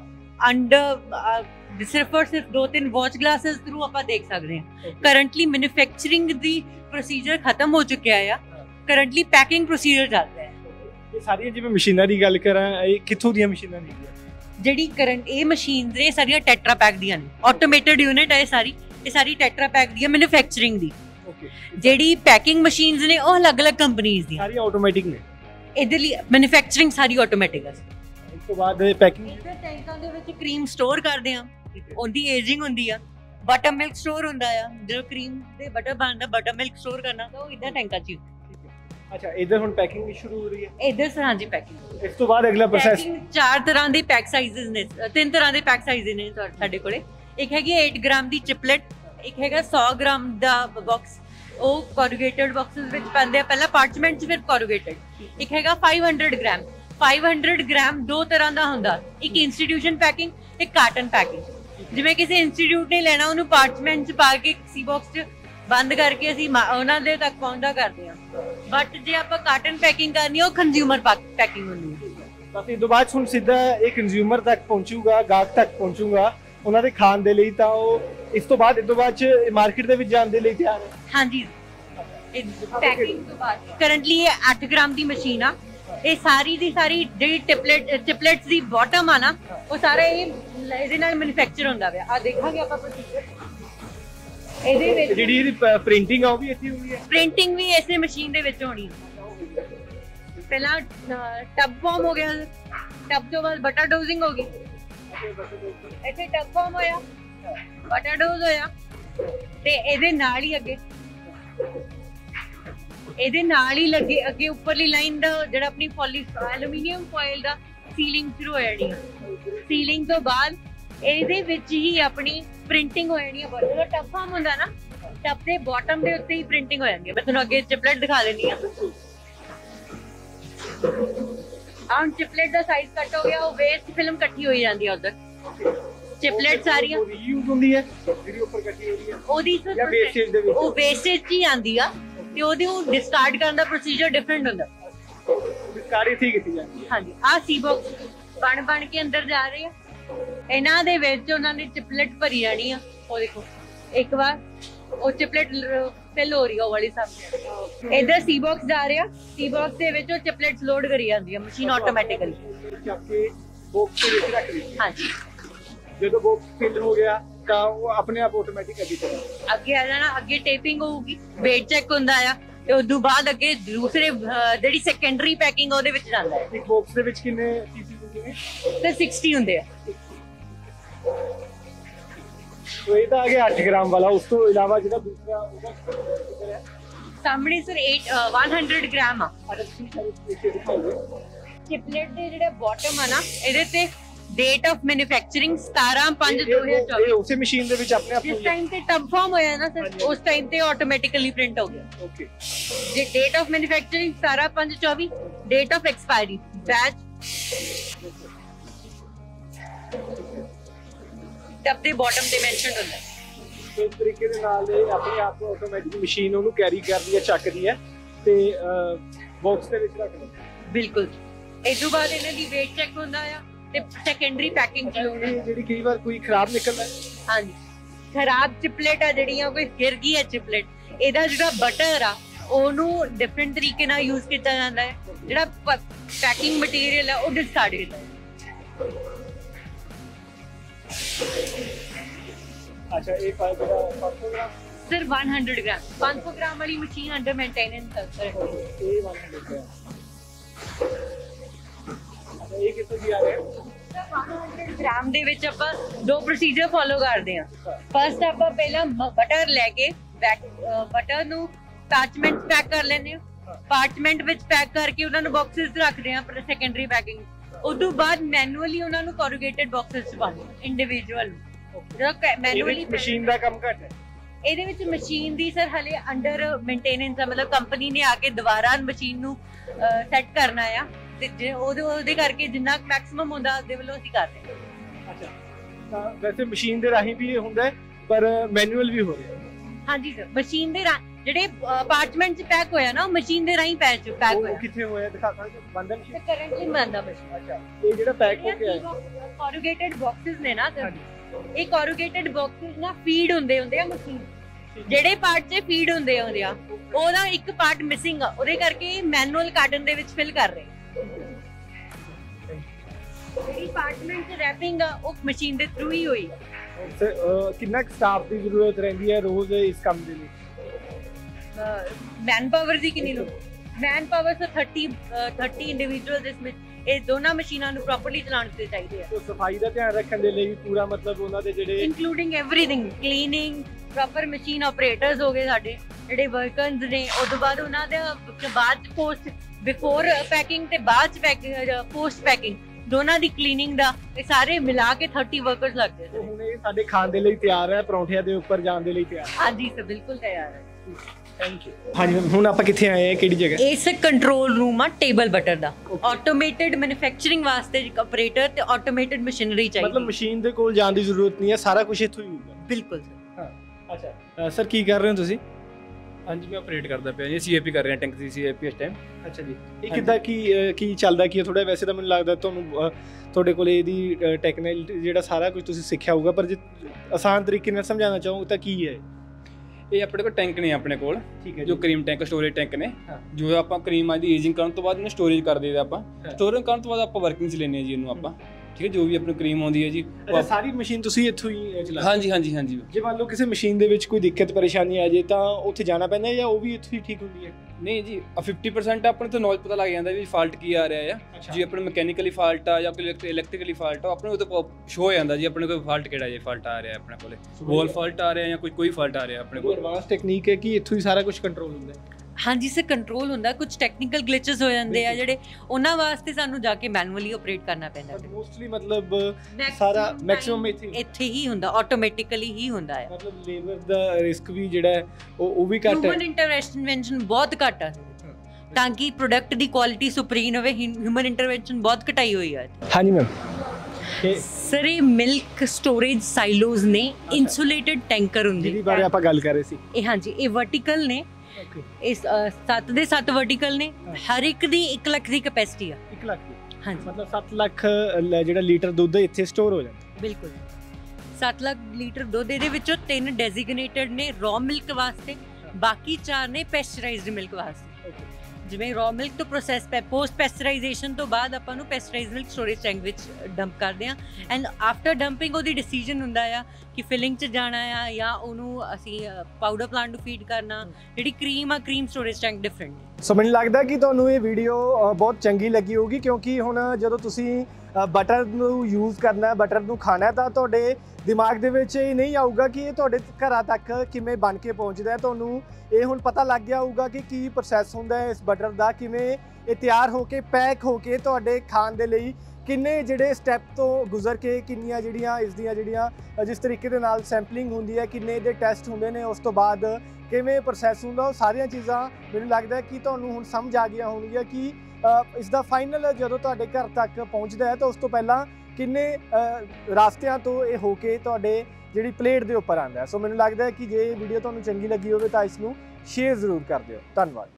ਅੰਡਰ ਸਿਰਫ 2-3 ਵਾਚ ਗਲਾਸਸ ਥਰੂ ਆਪਾਂ ਦੇਖ ਸਕਦੇ ਹਾਂ। ਕਰੰਟਲੀ ਮੈਨੂਫੈਕਚਰਿੰਗ ਦੀ ਪ੍ਰੋਸੀਜਰ ਖਤਮ ਹੋ ਚੁੱਕਿਆ ਆ, ਕਰੰਟਲੀ ਪੈਕਿੰਗ ਪ੍ਰੋਸੀਜਰ ਚੱਲ ਰਿਹਾ ਹੈ। ਇਹ ਸਾਰੀਆਂ ਜਿਵੇਂ ਮਸ਼ੀਨਾਂ ਦੀ ਗੱਲ ਕਰਾਂ, ਇਹ ਕਿੱਥੋਂ ਦੀਆਂ ਮਸ਼ੀਨਾਂ ਨੇ? ਜਿਹੜੀ ਕਰੰਟ ਇਹ ਮਸ਼ੀਨਸ ਨੇ ਸਾਰੀਆਂ ਟੈਟਰਾ ਪੈਕ ਦੀਆਂ ਨੇ, ਆਟੋਮੇਟਡ ਯੂਨਿਟ ਹੈ ਇਹ ਸਾਰੀ ਟੈਟਰਾ ਪੈਕ ਦੀ ਹੈ ਮੈਨੂਫੈਕਚਰਿੰਗ ਦੀ। ਜਿਹੜੀ ਪੈਕਿੰਗ ਮਸ਼ੀਨਸ ਨੇ ਉਹ ਅਲੱਗ-ਅਲੱਗ ਕੰਪਨੀਆਂ ਦੀਆਂ, ਸਾਰੀਆਂ ਆਟੋਮੈਟਿਕ ਨੇ। ਇਹਦੇ ਲਈ ਮੈਨੂਫੈਕਚਰਿੰਗ ਸਾਰੀ ਆਟੋਮੈਟਿਕ ਹੈ। ਉਸ ਤੋਂ ਬਾਅਦ ਪੈਕਿੰਗ ਟੈਂਕਾਂ ਦੇ ਵਿੱਚ ਕਰੀਮ ਸਟੋਰ ਕਰਦੇ ਆ, ਉਹਦੀ ਏਜਿੰਗ ਹੁੰਦੀ ਆ। ਬਟਰ ਮਿਲਕ ਸਟੋਰ ਹੁੰਦਾ ਆ, ਜਦੋਂ ਕਰੀਮ ਦੇ ਬਟਰ ਬਣਦਾ, ਬਟਰ ਮਿਲਕ ਸਟੋਰ ਕਰਨਾ ਤਾਂ ਉਹ ਇਦਾਂ ਟੈਂਕਾਂ 'ਚ। ਅੱਛਾ, ਇਧਰ ਹੁਣ ਪੈਕਿੰਗ ਵੀ ਸ਼ੁਰੂ ਹੋ ਰਹੀ ਹੈ। ਇਧਰ ਸਰ ਹਾਂਜੀ ਪੈਕਿੰਗ। ਇਸ ਤੋਂ ਬਾਅਦ ਅਗਲਾ ਪ੍ਰੋਸੈਸ? 4 ਤਰ੍ਹਾਂ ਦੇ ਪੈਕ ਸਾਈਜ਼ਸ ਨੇ, 3 ਤਰ੍ਹਾਂ ਦੇ ਪੈਕ ਸਾਈਜ਼ ਨੇ ਸਾਡੇ ਕੋਲੇ। ਇੱਕ ਹੈਗੀ 8 ਗ੍ਰਾਮ ਦੀ ਚਿਪਲੇਟ, ਇੱਕ ਹੈਗਾ 100 ਗ੍ਰਾਮ ਦਾ ਬਾਕਸ, ਉਹ ਕੋਰੂਗੇਟਡ ਬਾਕਸਸ ਵਿੱਚ ਪੈਂਦੇ ਆ, ਪਹਿਲਾਂ ਪਾਰਚਮੈਂਟ 'ਚ ਫਿਰ ਕੋਰੂਗੇਟਡ। ਇੱਕ ਹੈਗਾ 500 ਗ੍ਰਾਮ। 500 ਗ੍ਰਾਮ 2 ਤਰ੍ਹਾਂ ਦਾ ਹੁੰਦਾ, ਇੱਕ ਇੰਸਟੀਟਿਊਸ਼ਨ ਪੈਕਿੰਗ, ਇੱਕ ਕਾਰਟਨ ਪੈਕਿੰਗ। ਜਿਵੇਂ ਕਿਸੇ ਇੰਸਟੀਟਿਊਟ ਨੇ ਲੈਣਾ, ਉਹਨੂੰ ਪਾਰਚਮੈਂਟ 'ਚ ਪਾ ਕੇ ਸੀ ਬਾਕਸ 'ਚ ਬੰਦ ਕਰਕੇ ਅਸੀਂ ਉਹਨਾਂ ਦੇ ਤੱਕ ਪਹੁੰਚਦਾ ਕਰਦੇ ਹਾਂ। ਬਟ ਜੇ ਆਪਾਂ ਕਾਰਟਨ ਪੈਕਿੰਗ ਕਰਨੀ, ਉਹ ਕੰਜ਼ਿਊਮਰ ਪੈਕਿੰਗ ਹੁੰਦੀ ਹੈ। ਤਾਂ ਇਸ ਤੋਂ ਬਾਅਦ ਹੁਣ ਸਿੱਧਾ ਇਹ ਕੰਜ਼ਿਊਮਰ ਤੱਕ ਪਹੁੰਚੂਗਾ, ਗਾਹਕ ਤੱਕ ਪਹੁੰਚੂਗਾ ਉਹਨਾਂ ਦੇ ਖਾਣ ਦੇ ਲਈ। ਤਾਂ ਉਹ ਇਸ ਤੋਂ ਬਾਅਦ ਮਾਰਕੀਟ ਦੇ ਵਿੱਚ ਜਾਣ ਦੇ ਲਈ ਤਿਆਰ ਹੈ। ਹਾਂਜੀ, ਪੈਕਿੰਗ ਤੋਂ ਬਾਅਦ ਕਰੰਟਲੀ ਇਹ 8 ਗ੍ਰਾਮ ਦੀ ਮਸ਼ੀਨ ਆ। ਇਹ ਸਾਰੀ ਦੀ ਸਾਰੀ ਜਿਹੜੀ ਟਿਪਲੇਟਸ ਦੀ ਬਾਟਮ ਆ ਨਾ, ਉਹ ਸਾਰਾ ਇਹਦੇ ਨਾਲ ਮੈਨੂਫੈਕਚਰ ਹੁੰਦਾ ਪਿਆ। ਆ ਦੇਖਾਂਗੇ ਆਪਾਂ ਪ੍ਰੋਸੀਜਰ। ਇਹਦੇ ਵਿੱਚ ਜਿਹੜੀ ਇਹਦੀ ਪ੍ਰਿੰਟਿੰਗ ਆ ਉਹ ਵੀ ਇੱਥੇ ਹੋਈ ਹੈ। ਪ੍ਰਿੰਟਿੰਗ ਵੀ ਇਸੇ ਮਸ਼ੀਨ ਦੇ ਵਿੱਚ ਹੋਣੀ ਹੈ। ਪਹਿਲਾਂ ਟਬ ਫਾਰਮ ਹੋ ਗਿਆ, ਟਬ ਤੋਂ ਬਾਅਦ ਬਟਰ ਡੋਜ਼ਿੰਗ ਹੋ ਗਈ। ਇੱਥੇ ਟਬ ਫਾਰਮ ਹੋਇਆ, ਬਟਰ ਡੋਜ਼ ਹੋਇਆ, ਤੇ ਇਹਦੇ ਨਾਲ ਹੀ ਲੱਗੇ ਅੱਗੇ ਉੱਪਰਲੀ ਲਾਈਨ ਦਾ ਜਿਹੜਾ ਆਪਣੀ ਐਲੂਮੀਨੀਅਮ ਫੋਇਲ ਦਾ ਸੀਲਿੰਗ ਸ਼ੁਰੂ ਹੋ ਜਾਣੀ ਹੈ। ਸੀਲਿੰਗ ਤੋਂ ਬਾਅਦ ਇਹਦੇ ਵਿੱਚ ਹੀ ਆਪਣੀ ਪ੍ਰਿੰਟਿੰਗ ਹੋ ਜਾਣੀ ਹੈ। ਜਦੋਂ ਟਬ ਫਾਰਮ ਹੁੰਦਾ ਨਾ, ਟਬ ਦੇ ਬਾਟਮ ਦੇ ਉੱਤੇ ਹੀ ਪ੍ਰਿੰਟਿੰਗ ਹੋ ਜਾਂਦੀ ਹੈ। ਮੈਂ ਤੁਹਾਨੂੰ ਅੱਗੇ ਚਿਪਲੇਟ ਦਿਖਾ ਦੇਣੀ ਆ। ਹੁਣ ਚਿਪਲੇਟ ਦਾ ਸਾਈਜ਼ ਕੱਟ ਹੋ ਗਿਆ, ਉਹ ਵੇਸਟ ਫਿਲਮ ਇਕੱਠੀ ਹੋਈ ਜਾਂਦੀ ਹੈ ਉਧਰ। ਚਿਪਲੇਟ ਸਾਰੀਆਂ ਰੀਯੂਜ਼ ਹੁੰਦੀ ਹੈ, ਜਿਹੜੀ ਉੱਪਰ ਇਕੱਠੀ ਹੋ ਰਹੀ ਹੈ, ਉਹਦੀ ਵੇਸਟੇਜ ਦੇ ਵਿੱਚ ਉਹ ਵੇਸਟੇਜ 'ਚ ਹੀ ਆਉਂਦੀ ਆ, ਤੇ ਉਹਦੀ ਉਹ ਡਿਸਕਾਰਡ ਕਰਨ ਦਾ ਪ੍ਰੋਸੀਜਰ ਡਿਫਰੈਂਟ ਹੁੰਦਾ। ਡਿਸਕਾਰਡ ਇੱਥੇ ਕੀਤੀ ਜਾਂਦੀ ਹੈ। ਹਾਂਜੀ, ਆਹ ਸੀ ਬਾਕਸ ਬਣ ਕੇ ਅੰਦਰ ਜਾ ਰਹੇ ਆ। ਇਹਨਾਂ ਦੇ ਵਿੱਚ ਉਹਨਾਂ ਨੇ ਚਿਪਲੇਟ ਭਰੀ ਜਾਣੀ ਆ। ਉਹ ਦੇਖੋ, ਇੱਕ ਵਾਰ ਉਹ ਚਿਪਲੇਟ ਫਿਲ ਹੋ ਰਹੀ ਆ, ਉਹ ਵਾਲੀ ਸਾਹਮਣੇ। ਇਧਰ ਸੀ ਬਾਕਸ ਜਾ ਰਿਹਾ, ਸੀ ਬਾਕਸ ਦੇ ਵਿੱਚ ਉਹ ਚਿਪਲੇਟਸ ਲੋਡ ਕਰੀ ਜਾਂਦੀ ਆ ਮਸ਼ੀਨ ਆਟੋਮੈਟਿਕਲੀ। ਚੱਕ ਕੇ ਬਾਕਸ ਦੇ ਵਿੱਚ ਰੱਖ ਦਿੱਤੀ। ਹਾਂਜੀ, ਜਦੋਂ ਬਾਕਸ ਫਿਲ ਹੋ ਗਿਆ ਤਾਂ ਉਹ ਆਪਣੇ ਆਪ ਆਟੋਮੈਟਿਕ ਅੱਗੇ ਆ ਜਾਣਾ। ਅੱਗੇ ਟੇਪਿੰਗ ਹੋਊਗੀ, ਵੇਟ ਚੈੱਕ ਹੁੰਦਾ ਆ, ਤੇ ਉਸ ਤੋਂ ਬਾਅਦ ਅੱਗੇ ਦੂਸਰੇ ਜਿਹੜੀ ਸੈਕੰਡਰੀ ਪੈਕਿੰਗ ਉਹਦੇ ਵਿੱਚ ਜਾਂਦਾ ਹੈ। ਇੱਕ ਬਾਕਸ ਦੇ ਵਿੱਚ ਕਿੰਨੇ ਪੀਸ ਹੁੰਦੇ ਨੇ? ਤੇ 60 ਹੁੰਦੇ ਆ। तो ये तो आ गया 8 ग्राम वाला। उस तो इलावा ਜਿਹੜਾ ਦੂਸਰਾ ਉਹਦਾ ਹੈ ਸਾਹਮਣੇ ਸਰ 100 ਗ੍ਰਾਮ ਆ। ਚਿਪਲੇਟ ਦੇ ਜਿਹੜਾ ਬਾਟਮ ਆ ਨਾ, ਇਹਦੇ ਤੇ ਡੇਟ ਆਫ ਮੈਨੂਫੈਕਚਰਿੰਗ 17/5/2024। ਇਹ ਉਸੇ ਮਸ਼ੀਨ ਦੇ ਵਿੱਚ ਆਪਣੇ ਆਪ ਜਿਸ ਟਾਈਮ ਤੇ ਟਬ ਫਾਰਮ ਹੋਇਆ ਨਾ ਸਰ, ਉਸ ਟਾਈਮ ਤੇ ਆਟੋਮੈਟਿਕਲੀ ਪ੍ਰਿੰਟ ਹੋ ਗਿਆ। ਓਕੇ, ਜੇ date of manufacturing 17/5/24, date of expiry batch tub ਦੇ ਬਾਟਮ ਤੇ ਮੈਂਸ਼ਨਡ ਹੁੰਦਾ ਹੈ। ਇਸ ਤਰੀਕੇ ਦੇ ਨਾਲ ਇਹ ਆਪਣੇ ਆਪ ਨੂੰ ਆਟੋਮੈਟਿਕ ਮਸ਼ੀਨ ਉਹਨੂੰ ਕੈਰੀ ਕਰਦੀ ਹੈ, ਚੱਕਦੀ ਹੈ ਤੇ ਬਾਕਸ ਦੇ ਵਿੱਚ ਰੱਖ ਦਿੰਦੀ ਹੈ। ਬਿਲਕੁਲ। ਇਸ ਤੋਂ ਬਾਅਦ ਇਹਨਾਂ ਦੀ ਵੇਟ ਚੈੱਕ ਹੁੰਦਾ ਆ ਤੇ ਸੈਕੰਡਰੀ ਪੈਕਿੰਗ ਚ ਜਿਹੜੀ ਕਈ ਵਾਰ ਕੋਈ ਖਰਾਬ ਨਿਕਲਦਾ ਹੈ। ਹਾਂਜੀ, ਖਰਾਬ ਚਿਪਲੇਟ ਆ ਜਿਹੜੀਆਂ, ਕੋਈ ਗਿਰ ਗਈ ਹੈ ਚਿਪਲੇਟ, ਇਹਦਾ ਜਿਹੜਾ ਬਟਰ ਆ ਉਹਨੂੰ ਡਿਫਰੈਂਟ ਤਰੀਕੇ ਨਾਲ ਯੂਜ਼ ਕੀਤਾ ਜਾਂਦਾ ਹੈ। ਜਿਹੜਾ ਪੈਕਿੰਗ ਮਟੀਰੀਅਲ ਹੈ ਉਹ ਡਿਸਕਾਰਡ ਕੀਤਾ ਹੈ। ਅੱਛਾ, ਇਹ ਜਿਹੜਾ 500 ਗ੍ਰਾਮ ਸਰ 100 ਗ੍ਰਾਮ 500 ਗ੍ਰਾਮ ਵਾਲੀ ਮਸ਼ੀਨ ਅੰਡਰ ਮੇਨਟੇਨੈਂਸ ਹੈ ਸਰ। ਇਹ 100 ਗ੍ਰਾਮ। ਅੱਛਾ, ਇਹ ਕਿੱਥੋਂ ਦੀ ਆ ਰਿਹਾ? 100 ਗ੍ਰਾਮ ਦੇ ਵਿੱਚ ਆਪਾਂ 2 ਪ੍ਰੋਸੀਜਰ ਫੋਲੋ ਕਰਦੇ ਹਾਂ। ਫਸਟ ਆਪਾਂ ਪਹਿਲਾਂ ਬਟਰ ਲੈ ਕੇ ਬਟਰ ਨੂੰ ਪਾਰਚਮੈਂਟ ਪੈਕ ਕਰ ਲੈਂਦੇ ਹਾਂ। ਪਾਰਚਮੈਂਟ ਵਿੱਚ ਪੈਕ ਕਰਕੇ ਉਹਨਾਂ ਨੂੰ ਬਾਕਸਿਸ ਰੱਖਦੇ ਹਾਂ ਪਰ ਸੈਕੰਡਰੀ ਪੈਕਿੰਗ। ਉਸ ਤੋਂ ਬਾਅਦ ਮੈਨੂਅਲੀ ਉਹਨਾਂ ਨੂੰ ਕੋਰੂਗੇਟਡ ਬਾਕਸਿਸ ਚ ਪਾਉਂਦੇ ਹਾਂ ਇੰਡੀਵਿਜੂਅਲ। ਮੈਨੂਅਲੀ ਮਸ਼ੀਨ ਦਾ ਕੰਮ ਘੱਟ ਹੈ ਇਹਦੇ ਵਿੱਚ। ਮਸ਼ੀਨ ਦੀ ਸਰ ਹਲੇ ਅੰਡਰ ਮੇਨਟੇਨੈਂਸ ਆ, ਮਤਲਬ ਕੰਪਨੀ ਨੇ ਆ ਕੇ ਦੁਬਾਰਾ ਮਸ਼ੀਨ ਨੂੰ ਸੈੱਟ ਕਰਨਾ ਆ। ਤੇ ਉਹਦੇ ਕਰਕੇ ਜਿੰਨਾ ਮੈਕਸਿਮਮ ਹੁੰਦਾ ਉਹਦੇ ਵੱਲੋਂ ਅਸੀਂ ਕਰ ਰਹੇ ਹਾਂ। ਅੱਛਾ, ਤਾਂ ਵੈਸੇ ਮਸ਼ੀਨ ਦੇ ਰਾਹੀਂ ਵੀ ਇਹ ਹੁੰਦਾ ਹੈ ਪਰ ਮੈਨੂਅਲ ਵੀ ਹੋ ਰਿਹਾ ਹੈ। ਹਾਂਜੀ ਸਰ, ਮਸ਼ੀਨ ਦੇ ਜਿਹੜੇ ਅਪਾਰਟਮੈਂਟ 'ਚ ਪੈਕ ਹੋਇਆ ਨਾ ਉਹ ਮਸ਼ੀਨ ਦੇ ਰਾਹੀਂ ਪੈਕ ਹੋਇਆ। ਉਹ ਕਿੱਥੇ ਹੋਇਆ ਦਿਖਾ ਸਕਦੇ ਬੰਦਾ ਮਸ਼ੀਨ? ਤੇ ਕਰੰਟਲੀ ਬੰਦਾ ਮਸ਼ੀਨ। ਅੱਛਾ, ਇਹ ਜਿਹੜਾ ਪੈਕ ਹੋ ਕੇ ਆਇਆ ਕੋਰੂਗੇਟਡ ਬਾਕਸਸ ਨੇ ਨਾ ਸਰ, ਇਹ ਕੋਰੂਗੇਟਡ ਬਾਕਸਸ ਨਾ ਫੀਡ ਹੁੰਦੇ ਆ ਮਸ਼ੀਨ, ਜਿਹੜੇ ਪਾਰਟ 'ਚ ਫੀਡ ਹੁੰਦੇ ਆ ਉਹਦਾ ਇੱਕ ਪਾਰਟ ਮਿਸਿੰਗ ਆ, ਉਹਦੇ ਕਰਕੇ ਮੈਨੂਅਲ ਕਾਟਨ ਦੇ ਵਿੱਚ ਫਿਲ ਕਰ ਰਹੇ। ਜਿਹੜੀ ਅਪਾਰਟਮੈਂਟ 'ਚ ਰੈਪਿੰਗ ਆ ਉਹ ਮਸ਼ੀਨ ਦੇ ਥਰੂ ਹੀ ਹੋਈ। ਕਿੰਨਾ ਸਟਾਫ ਦੀ ਜ਼ਰੂਰਤ ਰਹਿੰਦੀ ਹੈ ਰੋਜ਼ ਇਸ ਕੰਮ ਦੇ ਲਈ? ਮੈਨ ਪਾਵਰ ਦੀ ਕਿੰਨੀ ਲੋੜ? ਮੈਨ ਪਾਵਰ ਤੋਂ 30 ਇੰਡੀਵਿਜੂਅਲ ਇਸ ਵਿੱਚ ਇਹ ਦੋਨਾਂ ਮਸ਼ੀਨਾਂ ਨੂੰ ਪ੍ਰੋਪਰਲੀ ਚਲਾਉਣ ਤੇ ਚਾਹੀਦੇ ਆ। ਤੇ ਸਫਾਈ ਦਾ ਧਿਆਨ ਰੱਖਣ ਦੇ ਲਈ ਪੂਰਾ ਮਤਲਬ ਉਹਨਾਂ ਦੇ ਜਿਹੜੇ including everything, cleaning, proper machine operators ਹੋ ਗਏ ਸਾਡੇ ਜਿਹੜੇ ਵਰਕਰਸ ਨੇ, ਉਸ ਤੋਂ ਬਾਅਦ ਉਹਨਾਂ ਦੇ ਬਾਅਦ ਪੋਸਟ ਬਿਫੋਰ ਪੈਕਿੰਗ ਤੇ ਬਾਅਦ ਪੈਕਿੰਗ ਪੋਸਟ ਪੈਕਿੰਗ ਦੋਨਾਂ ਦੀ ਕਲੀਨਿੰਗ ਦਾ ਇਹ ਸਾਰੇ ਮਿਲਾ ਕੇ 30 ਵਰਕਰਸ ਲੱਗਦੇ ਨੇ। ਹੁਣ ਇਹ ਸਾਡੇ ਖਾਣ ਦੇ ਲਈ ਤਿਆਰ ਹੈ, ਪਰੌਂਠਿਆਂ ਦੇ ਉੱਪਰ ਜਾਣ ਦੇ ਲਈ ਤਿਆਰ ਹੈ। ਹਾਂਜੀ ਸਰ, ਬਿਲਕੁਲ ਤਿਆਰ ਹੈ। Thank you. ਹਾਂਜੀ, ਹੁਣ ਆਪਾਂ ਕਿੱਥੇ ਆਏ ਹਾਂ, ਕਿਹੜੀ ਜਗ੍ਹਾ? ਇਸ ਕੰਟਰੋਲ ਰੂਮ ਆ ਟੇਬਲ ਬਟਰ ਦਾ। ਆਟੋਮੇਟਡ ਮੈਨੂਫੈਕਚਰਿੰਗ ਵਾਸਤੇ ਇੱਕ ਆਪਰੇਟਰ ਤੇ ਆਟੋਮੇਟਡ ਮਸ਼ੀਨਰੀ ਚਾਹੀਦੀ। ਮਤਲਬ ਮਸ਼ੀਨ ਦੇ ਕੋਲ ਜਾਣ ਦੀ ਜ਼ਰੂਰਤ ਨਹੀਂ ਹੈ, ਸਾਰਾ ਕੁਝ ਇੱਥੋਂ ਹੀ ਹੋਊਗਾ। ਬਿਲਕੁਲ ਸਰ। ਹਾਂ, ਅੱਛਾ ਸਰ, ਕੀ ਕਰ ਰਹੇ ਹੋ ਤੁਸੀਂ? ਹਾਂਜੀ, ਮੈਂ ਆਪਰੇਟ ਕਰਦਾ ਪਿਆ ਜੀ, ਸੀਏਪੀ ਕਰ ਰਿਹਾ, ਟੈਂਕ ਦੀ ਸੀਏਪੀ ਇਸ ਟਾਈਮ। ਅੱਛਾ ਜੀ, ਇਹ ਕਿੱਦਾਂ ਕੀ ਚੱਲਦਾ ਕੀ ਹੈ ਥੋੜਾ? ਵੈਸੇ ਤਾਂ ਮੈਨੂੰ ਲੱਗਦਾ ਤੁਹਾਨੂੰ ਤੁਹਾਡੇ ਕੋਲ ਇਹਦੀ ਟੈਕਨੋਲੋਜੀ ਜਿਹੜਾ ਸਾਰਾ ਕੁਝ ਤੁਸੀਂ ਸਿੱਖਿਆ ਹੋਊਗਾ, ਪਰ ਜੇ ਆਸਾਨ ਤਰੀਕੇ ਨਾਲ ਸਮਝਾਉਣਾ ਚਾਹੋ ਤਾਂ ਕੀ ਹੈ? ਇਹ ਆਪਣੇ ਕੋਲ ਟੈਂਕ ਨੇ ਆਪਣੇ ਕੋਲ, ਠੀਕ ਹੈ ਜੋ ਕਰੀਮ ਟੈਂਕ ਸਟੋਰੇਜ ਟੈਂਕ ਨੇ, ਹਾਂ। ਜੋ ਆਪਾਂ ਕਰੀਮ ਦੀ ਏਜਿੰਗ ਕਰਨ ਤੋਂ ਬਾਅਦ ਇਹਨੂੰ ਸਟੋਰੇਜ ਕਰ ਦਈਦਾ ਆਪਾਂ। ਹਾਂ। ਸਟੋਰੇਜ ਕਰਨ ਤੋਂ ਬਾਅਦ ਆਪਾਂ ਵਰਕਿੰਗ 'ਚ ਲੈਂਦੇ ਹਾਂ ਜੀ ਇਹਨੂੰ ਆਪਾਂ, ਠੀਕ ਹੈ, ਜੋ ਵੀ ਆਪਣੀ ਕਰੀਮ ਆਉਂਦੀ ਹੈ ਜੀ ਅੱਛਾ, ਸਾਰੀ ਮਸ਼ੀਨ ਤੁਸੀਂ ਇੱਥੋਂ ਹੀ ਚਲਾਉਂਦੇ? ਹਾਂਜੀ ਹਾਂਜੀ ਹਾਂਜੀ। ਜੇ ਮੰਨ ਲਓ ਕਿਸੇ ਮਸ਼ੀਨ ਦੇ ਵਿੱਚ ਕੋਈ ਦਿੱਕਤ ਪਰੇਸ਼ਾਨੀ ਆ ਜੇ ਤਾਂ ਉੱਥੇ ਜਾਣਾ ਪੈਂਦਾ ਹੈ ਜਾਂ ਉਹ ਵੀ ਇੱਥੋਂ ਹੀ ਠੀਕ ਹੁੰਦੀ ਹੈ? ਨਹੀਂ ਜੀ, 50% ਆਪਣੇ ਤੋਂ ਨੌਲੇਜ ਪਤਾ ਲੱਗ ਜਾਂਦਾ ਵੀ ਫਾਲਟ ਕੀ ਆ ਰਿਹਾ ਆ। ਜੀ ਆਪਣੇ ਮਕੈਨੀਕਲੀ ਫਾਲਟ ਆ ਜਾਂ ਕੋਈ ਇਲੈਕਟ੍ਰੀਕਲੀ ਫਾਲਟ ਆ, ਆਪਣੇ ਉਹਦੇ ਸ਼ੋ ਹੋ ਜਾਂਦਾ ਜੀ ਆਪਣੇ ਕੋਲ ਫਾਲਟ ਕਿਹੜਾ ਜੀ ਫਾਲਟ ਆ ਰਿਹਾ ਆਪਣੇ ਕੋਲੇ, ਵਾਲ ਫਾਲਟ ਆ ਰਿਹਾ ਜਾਂ ਕੋਈ ਫਾਲਟ ਆ ਰਿਹਾ ਆਪਣੇ ਕੋਲ। ਐਡਵਾਂਸ ਟੈਕਨੀਕ ਹੈ ਕਿ ਇੱਥੋਂ ਹੀ ਸਾਰਾ ਕੁਝ ਕੰਟਰੋਲ ਹੁੰਦਾ ਹੈ? ਹਾਂਜੀ ਸਰ, ਕੰਟਰੋਲ ਹੁੰਦਾ। ਕੁਝ ਟੈਕਨੀਕਲ ਗਲਿਚਸ ਹੋ ਜਾਂਦੇ ਆ ਜਿਹੜੇ, ਉਹਨਾਂ ਵਾਸਤੇ ਸਾਨੂੰ ਜਾ ਕੇ ਮੈਨੂਅਲੀ ਆਪਰੇਟ ਕਰਨਾ ਪੈਂਦਾ ਹੈ। ਮੋਸਟਲੀ ਮਤਲਬ ਸਾਰਾ ਮੈਕਸਿਮਮ ਇੱਥੇ ਹੀ ਹੁੰਦਾ, ਆਟੋਮੈਟਿਕਲੀ ਹੀ ਹੁੰਦਾ ਹੈ। ਮਤਲਬ ਲੇਬਰ ਦਾ ਰਿਸਕ ਵੀ ਜਿਹੜਾ ਹੈ ਉਹ ਵੀ ਘੱਟ ਹੈ। ਹਿਊਮਨ ਇੰਟਰਵੈਂਸ਼ਨ ਬਹੁਤ ਘੱਟ ਆ ਤਾਂ ਕਿ ਪ੍ਰੋਡਕਟ ਦੀ ਕੁਆਲਿਟੀ ਸੁਪਰੀਮ ਹੋਵੇ। ਹਿਊਮਨ ਇੰਟਰਵੈਂਸ਼ਨ ਬਹੁਤ ਘਟਾਈ ਹੋਈ ਹੈ। ਹਾਂਜੀ ਮੈਮ, ਸਰ ਇਹ ਮਿਲਕ ਸਟੋਰੇਜ ਸਾਈਲੋਜ਼ ਨੇ, ਇਨਸੂਲੇਟਡ ਟੈਂਕਰ ਹੁੰਦੇ ਜਿਹਦੇ ਬਾਰੇ ਆਪਾਂ ਗੱਲ ਕਰ ਰਹੇ ਸੀ। ਇਹ ਹਾਂਜੀ, ਇਹ ਵਰਟੀਕਲ ਨੇ, ਇਸ 7 ਦੇ 7 ਵਰਟੀਕਲ ਨੇ, ਹਰ ਇੱਕ ਦੀ 1 ਲੱਖ ਦੀ ਕੈਪੈਸਿਟੀ ਆ। 1 ਲੱਖ ਦੀ? ਹਾਂਜੀ, ਮਤਲਬ 7 ਲੱਖ ਜਿਹੜਾ ਲੀਟਰ ਦੁੱਧ ਇੱਥੇ ਸਟੋਰ ਹੋ ਜਾਂਦਾ? ਬਿਲਕੁਲ 7 ਲੱਖ ਲੀਟਰ ਦੁੱਧ। ਇਹਦੇ ਵਿੱਚੋਂ 3 ਡੈਜ਼ਿਗਨੇਟਡ ਨੇ ਰॉ ਮਿਲਕ ਵਾਸਤੇ, ਬਾਕੀ 4 ਨੇ ਪੈਸਚਰਾਈਜ਼ਡ ਮਿਲਕ ਵਾਸਤੇ। ਜਿਵੇਂ ਰॉ ਮਿਲਕ ਤੋਂ ਪ੍ਰੋਸੈਸ ਪੋਸਟ ਪੈਸਚਰਾਈਜ਼ੇਸ਼ਨ ਤੋਂ ਬਾਅਦ ਆਪਾਂ ਨੂੰ ਪੈਸਚਰਾਈਜ਼ਡ ਮਿਲਕ ਸਟੋਰੇਜ ਟੈਂਕ ਵਿੱਚ ਡੰਪ ਕਰਦੇ ਹਾਂ ਐਂਡ ਆਫਟਰ ਡੰਪਿੰਗ ਉਹਦੀ ਡਿਸੀਜਨ ਹੁੰਦਾ ਆ ਕਿ ਫਿਲਿੰਗ 'ਚ ਜਾਣਾ ਆ ਜਾਂ ਉਹਨੂੰ ਅਸੀਂ ਪਾਊਡਰ ਪਲਾਂਟ ਨੂੰ ਫੀਡ ਕਰਨਾ। ਜਿਹੜੀ ਕਰੀਮ ਆ, cream storage tank different. So ਮੈਨੂੰ ਲੱਗਦਾ ਕਿ ਤੁਹਾਨੂੰ ਇਹ ਵੀਡੀਓ ਬਹੁਤ ਚੰਗੀ ਲੱਗੀ ਹੋਊਗੀ, ਕਿਉਂਕਿ ਹੁਣ ਜਦੋਂ ਤੁਸੀਂ ਬਟਰ ਨੂੰ ਯੂਜ਼ ਕਰਨਾ, ਬਟਰ ਨੂੰ ਖਾਣਾ, ਤਾਂ ਤੁਹਾਡੇ ਦਿਮਾਗ ਦੇ ਵਿੱਚ ਇਹ ਨਹੀਂ ਆਊਗਾ ਕਿ ਇਹ ਤੁਹਾਡੇ ਘਰਾਂ ਤੱਕ ਕਿਵੇਂ ਬਣ ਕੇ ਪਹੁੰਚਦਾ ਹੈ। ਤੁਹਾਨੂੰ ਇਹ ਹੁਣ ਪਤਾ ਲੱਗ ਗਿਆ ਹੋਊਗਾ ਕਿ ਕੀ ਪ੍ਰੋਸੈਸ ਹੁੰਦਾ ਹੈ ਇਸ ਬਟਰ ਦਾ, ਕਿਵੇਂ ਇਹ ਤਿਆਰ ਹੋ ਕੇ ਪੈਕ ਹੋ ਕੇ ਤੁਹਾਡੇ ਖਾਣ ਦੇ ਲਈ ਕਿੰਨੇ ਜਿਹੜੇ ਸਟੈਪ ਤੋਂ ਗੁਜ਼ਰ ਕੇ, ਕਿੰਨੀਆਂ ਜਿਹੜੀਆਂ ਇਸ ਦੀਆਂ ਜਿਹੜੀਆਂ ਜਿਸ ਤਰੀਕੇ ਦੇ ਨਾਲ ਸੈਂਪਲਿੰਗ ਹੁੰਦੀ ਹੈ, ਕਿੰਨੇ ਇਹਦੇ ਟੈਸਟ ਹੁੰਦੇ ਨੇ, ਉਸ ਤੋਂ ਬਾਅਦ ਕਿਵੇਂ ਪ੍ਰੋਸੈਸ ਹੁੰਦਾ, ਉਹ ਸਾਰੀਆਂ ਚੀਜ਼ਾਂ ਮੈਨੂੰ ਲੱਗਦਾ ਕਿ ਤੁਹਾਨੂੰ ਹੁਣ ਸਮਝ ਆ ਗਈਆਂ ਹੋਣਗੀਆਂ ਕਿ ਇਸ ਦਾ ਫਾਈਨਲ ਜਦੋਂ ਤੁਹਾਡੇ ਘਰ ਤੱਕ ਪਹੁੰਚਦਾ ਹੈ ਤਾਂ ਉਸ ਤੋਂ ਪਹਿਲਾਂ ਕਿੰਨੇ ਰਾਸਤਿਆਂ ਤੋਂ ਇਹ ਹੋ ਕੇ ਤੁਹਾਡੇ ਜਿਹੜੀ ਪਲੇਟ ਦੇ ਉੱਪਰ ਆਉਂਦਾ ਹੈ। ਸੋ ਮੈਨੂੰ ਲੱਗਦਾ ਕਿ ਜੇ ਇਹ ਵੀਡੀਓ ਤੁਹਾਨੂੰ ਚੰਗੀ ਲੱਗੀ ਹੋਵੇ ਤਾਂ ਇਸ ਨੂੰ ਸ਼ੇਅਰ ਜ਼ਰੂਰ ਕਰ ਦਿਓ। ਧੰਨਵਾਦ।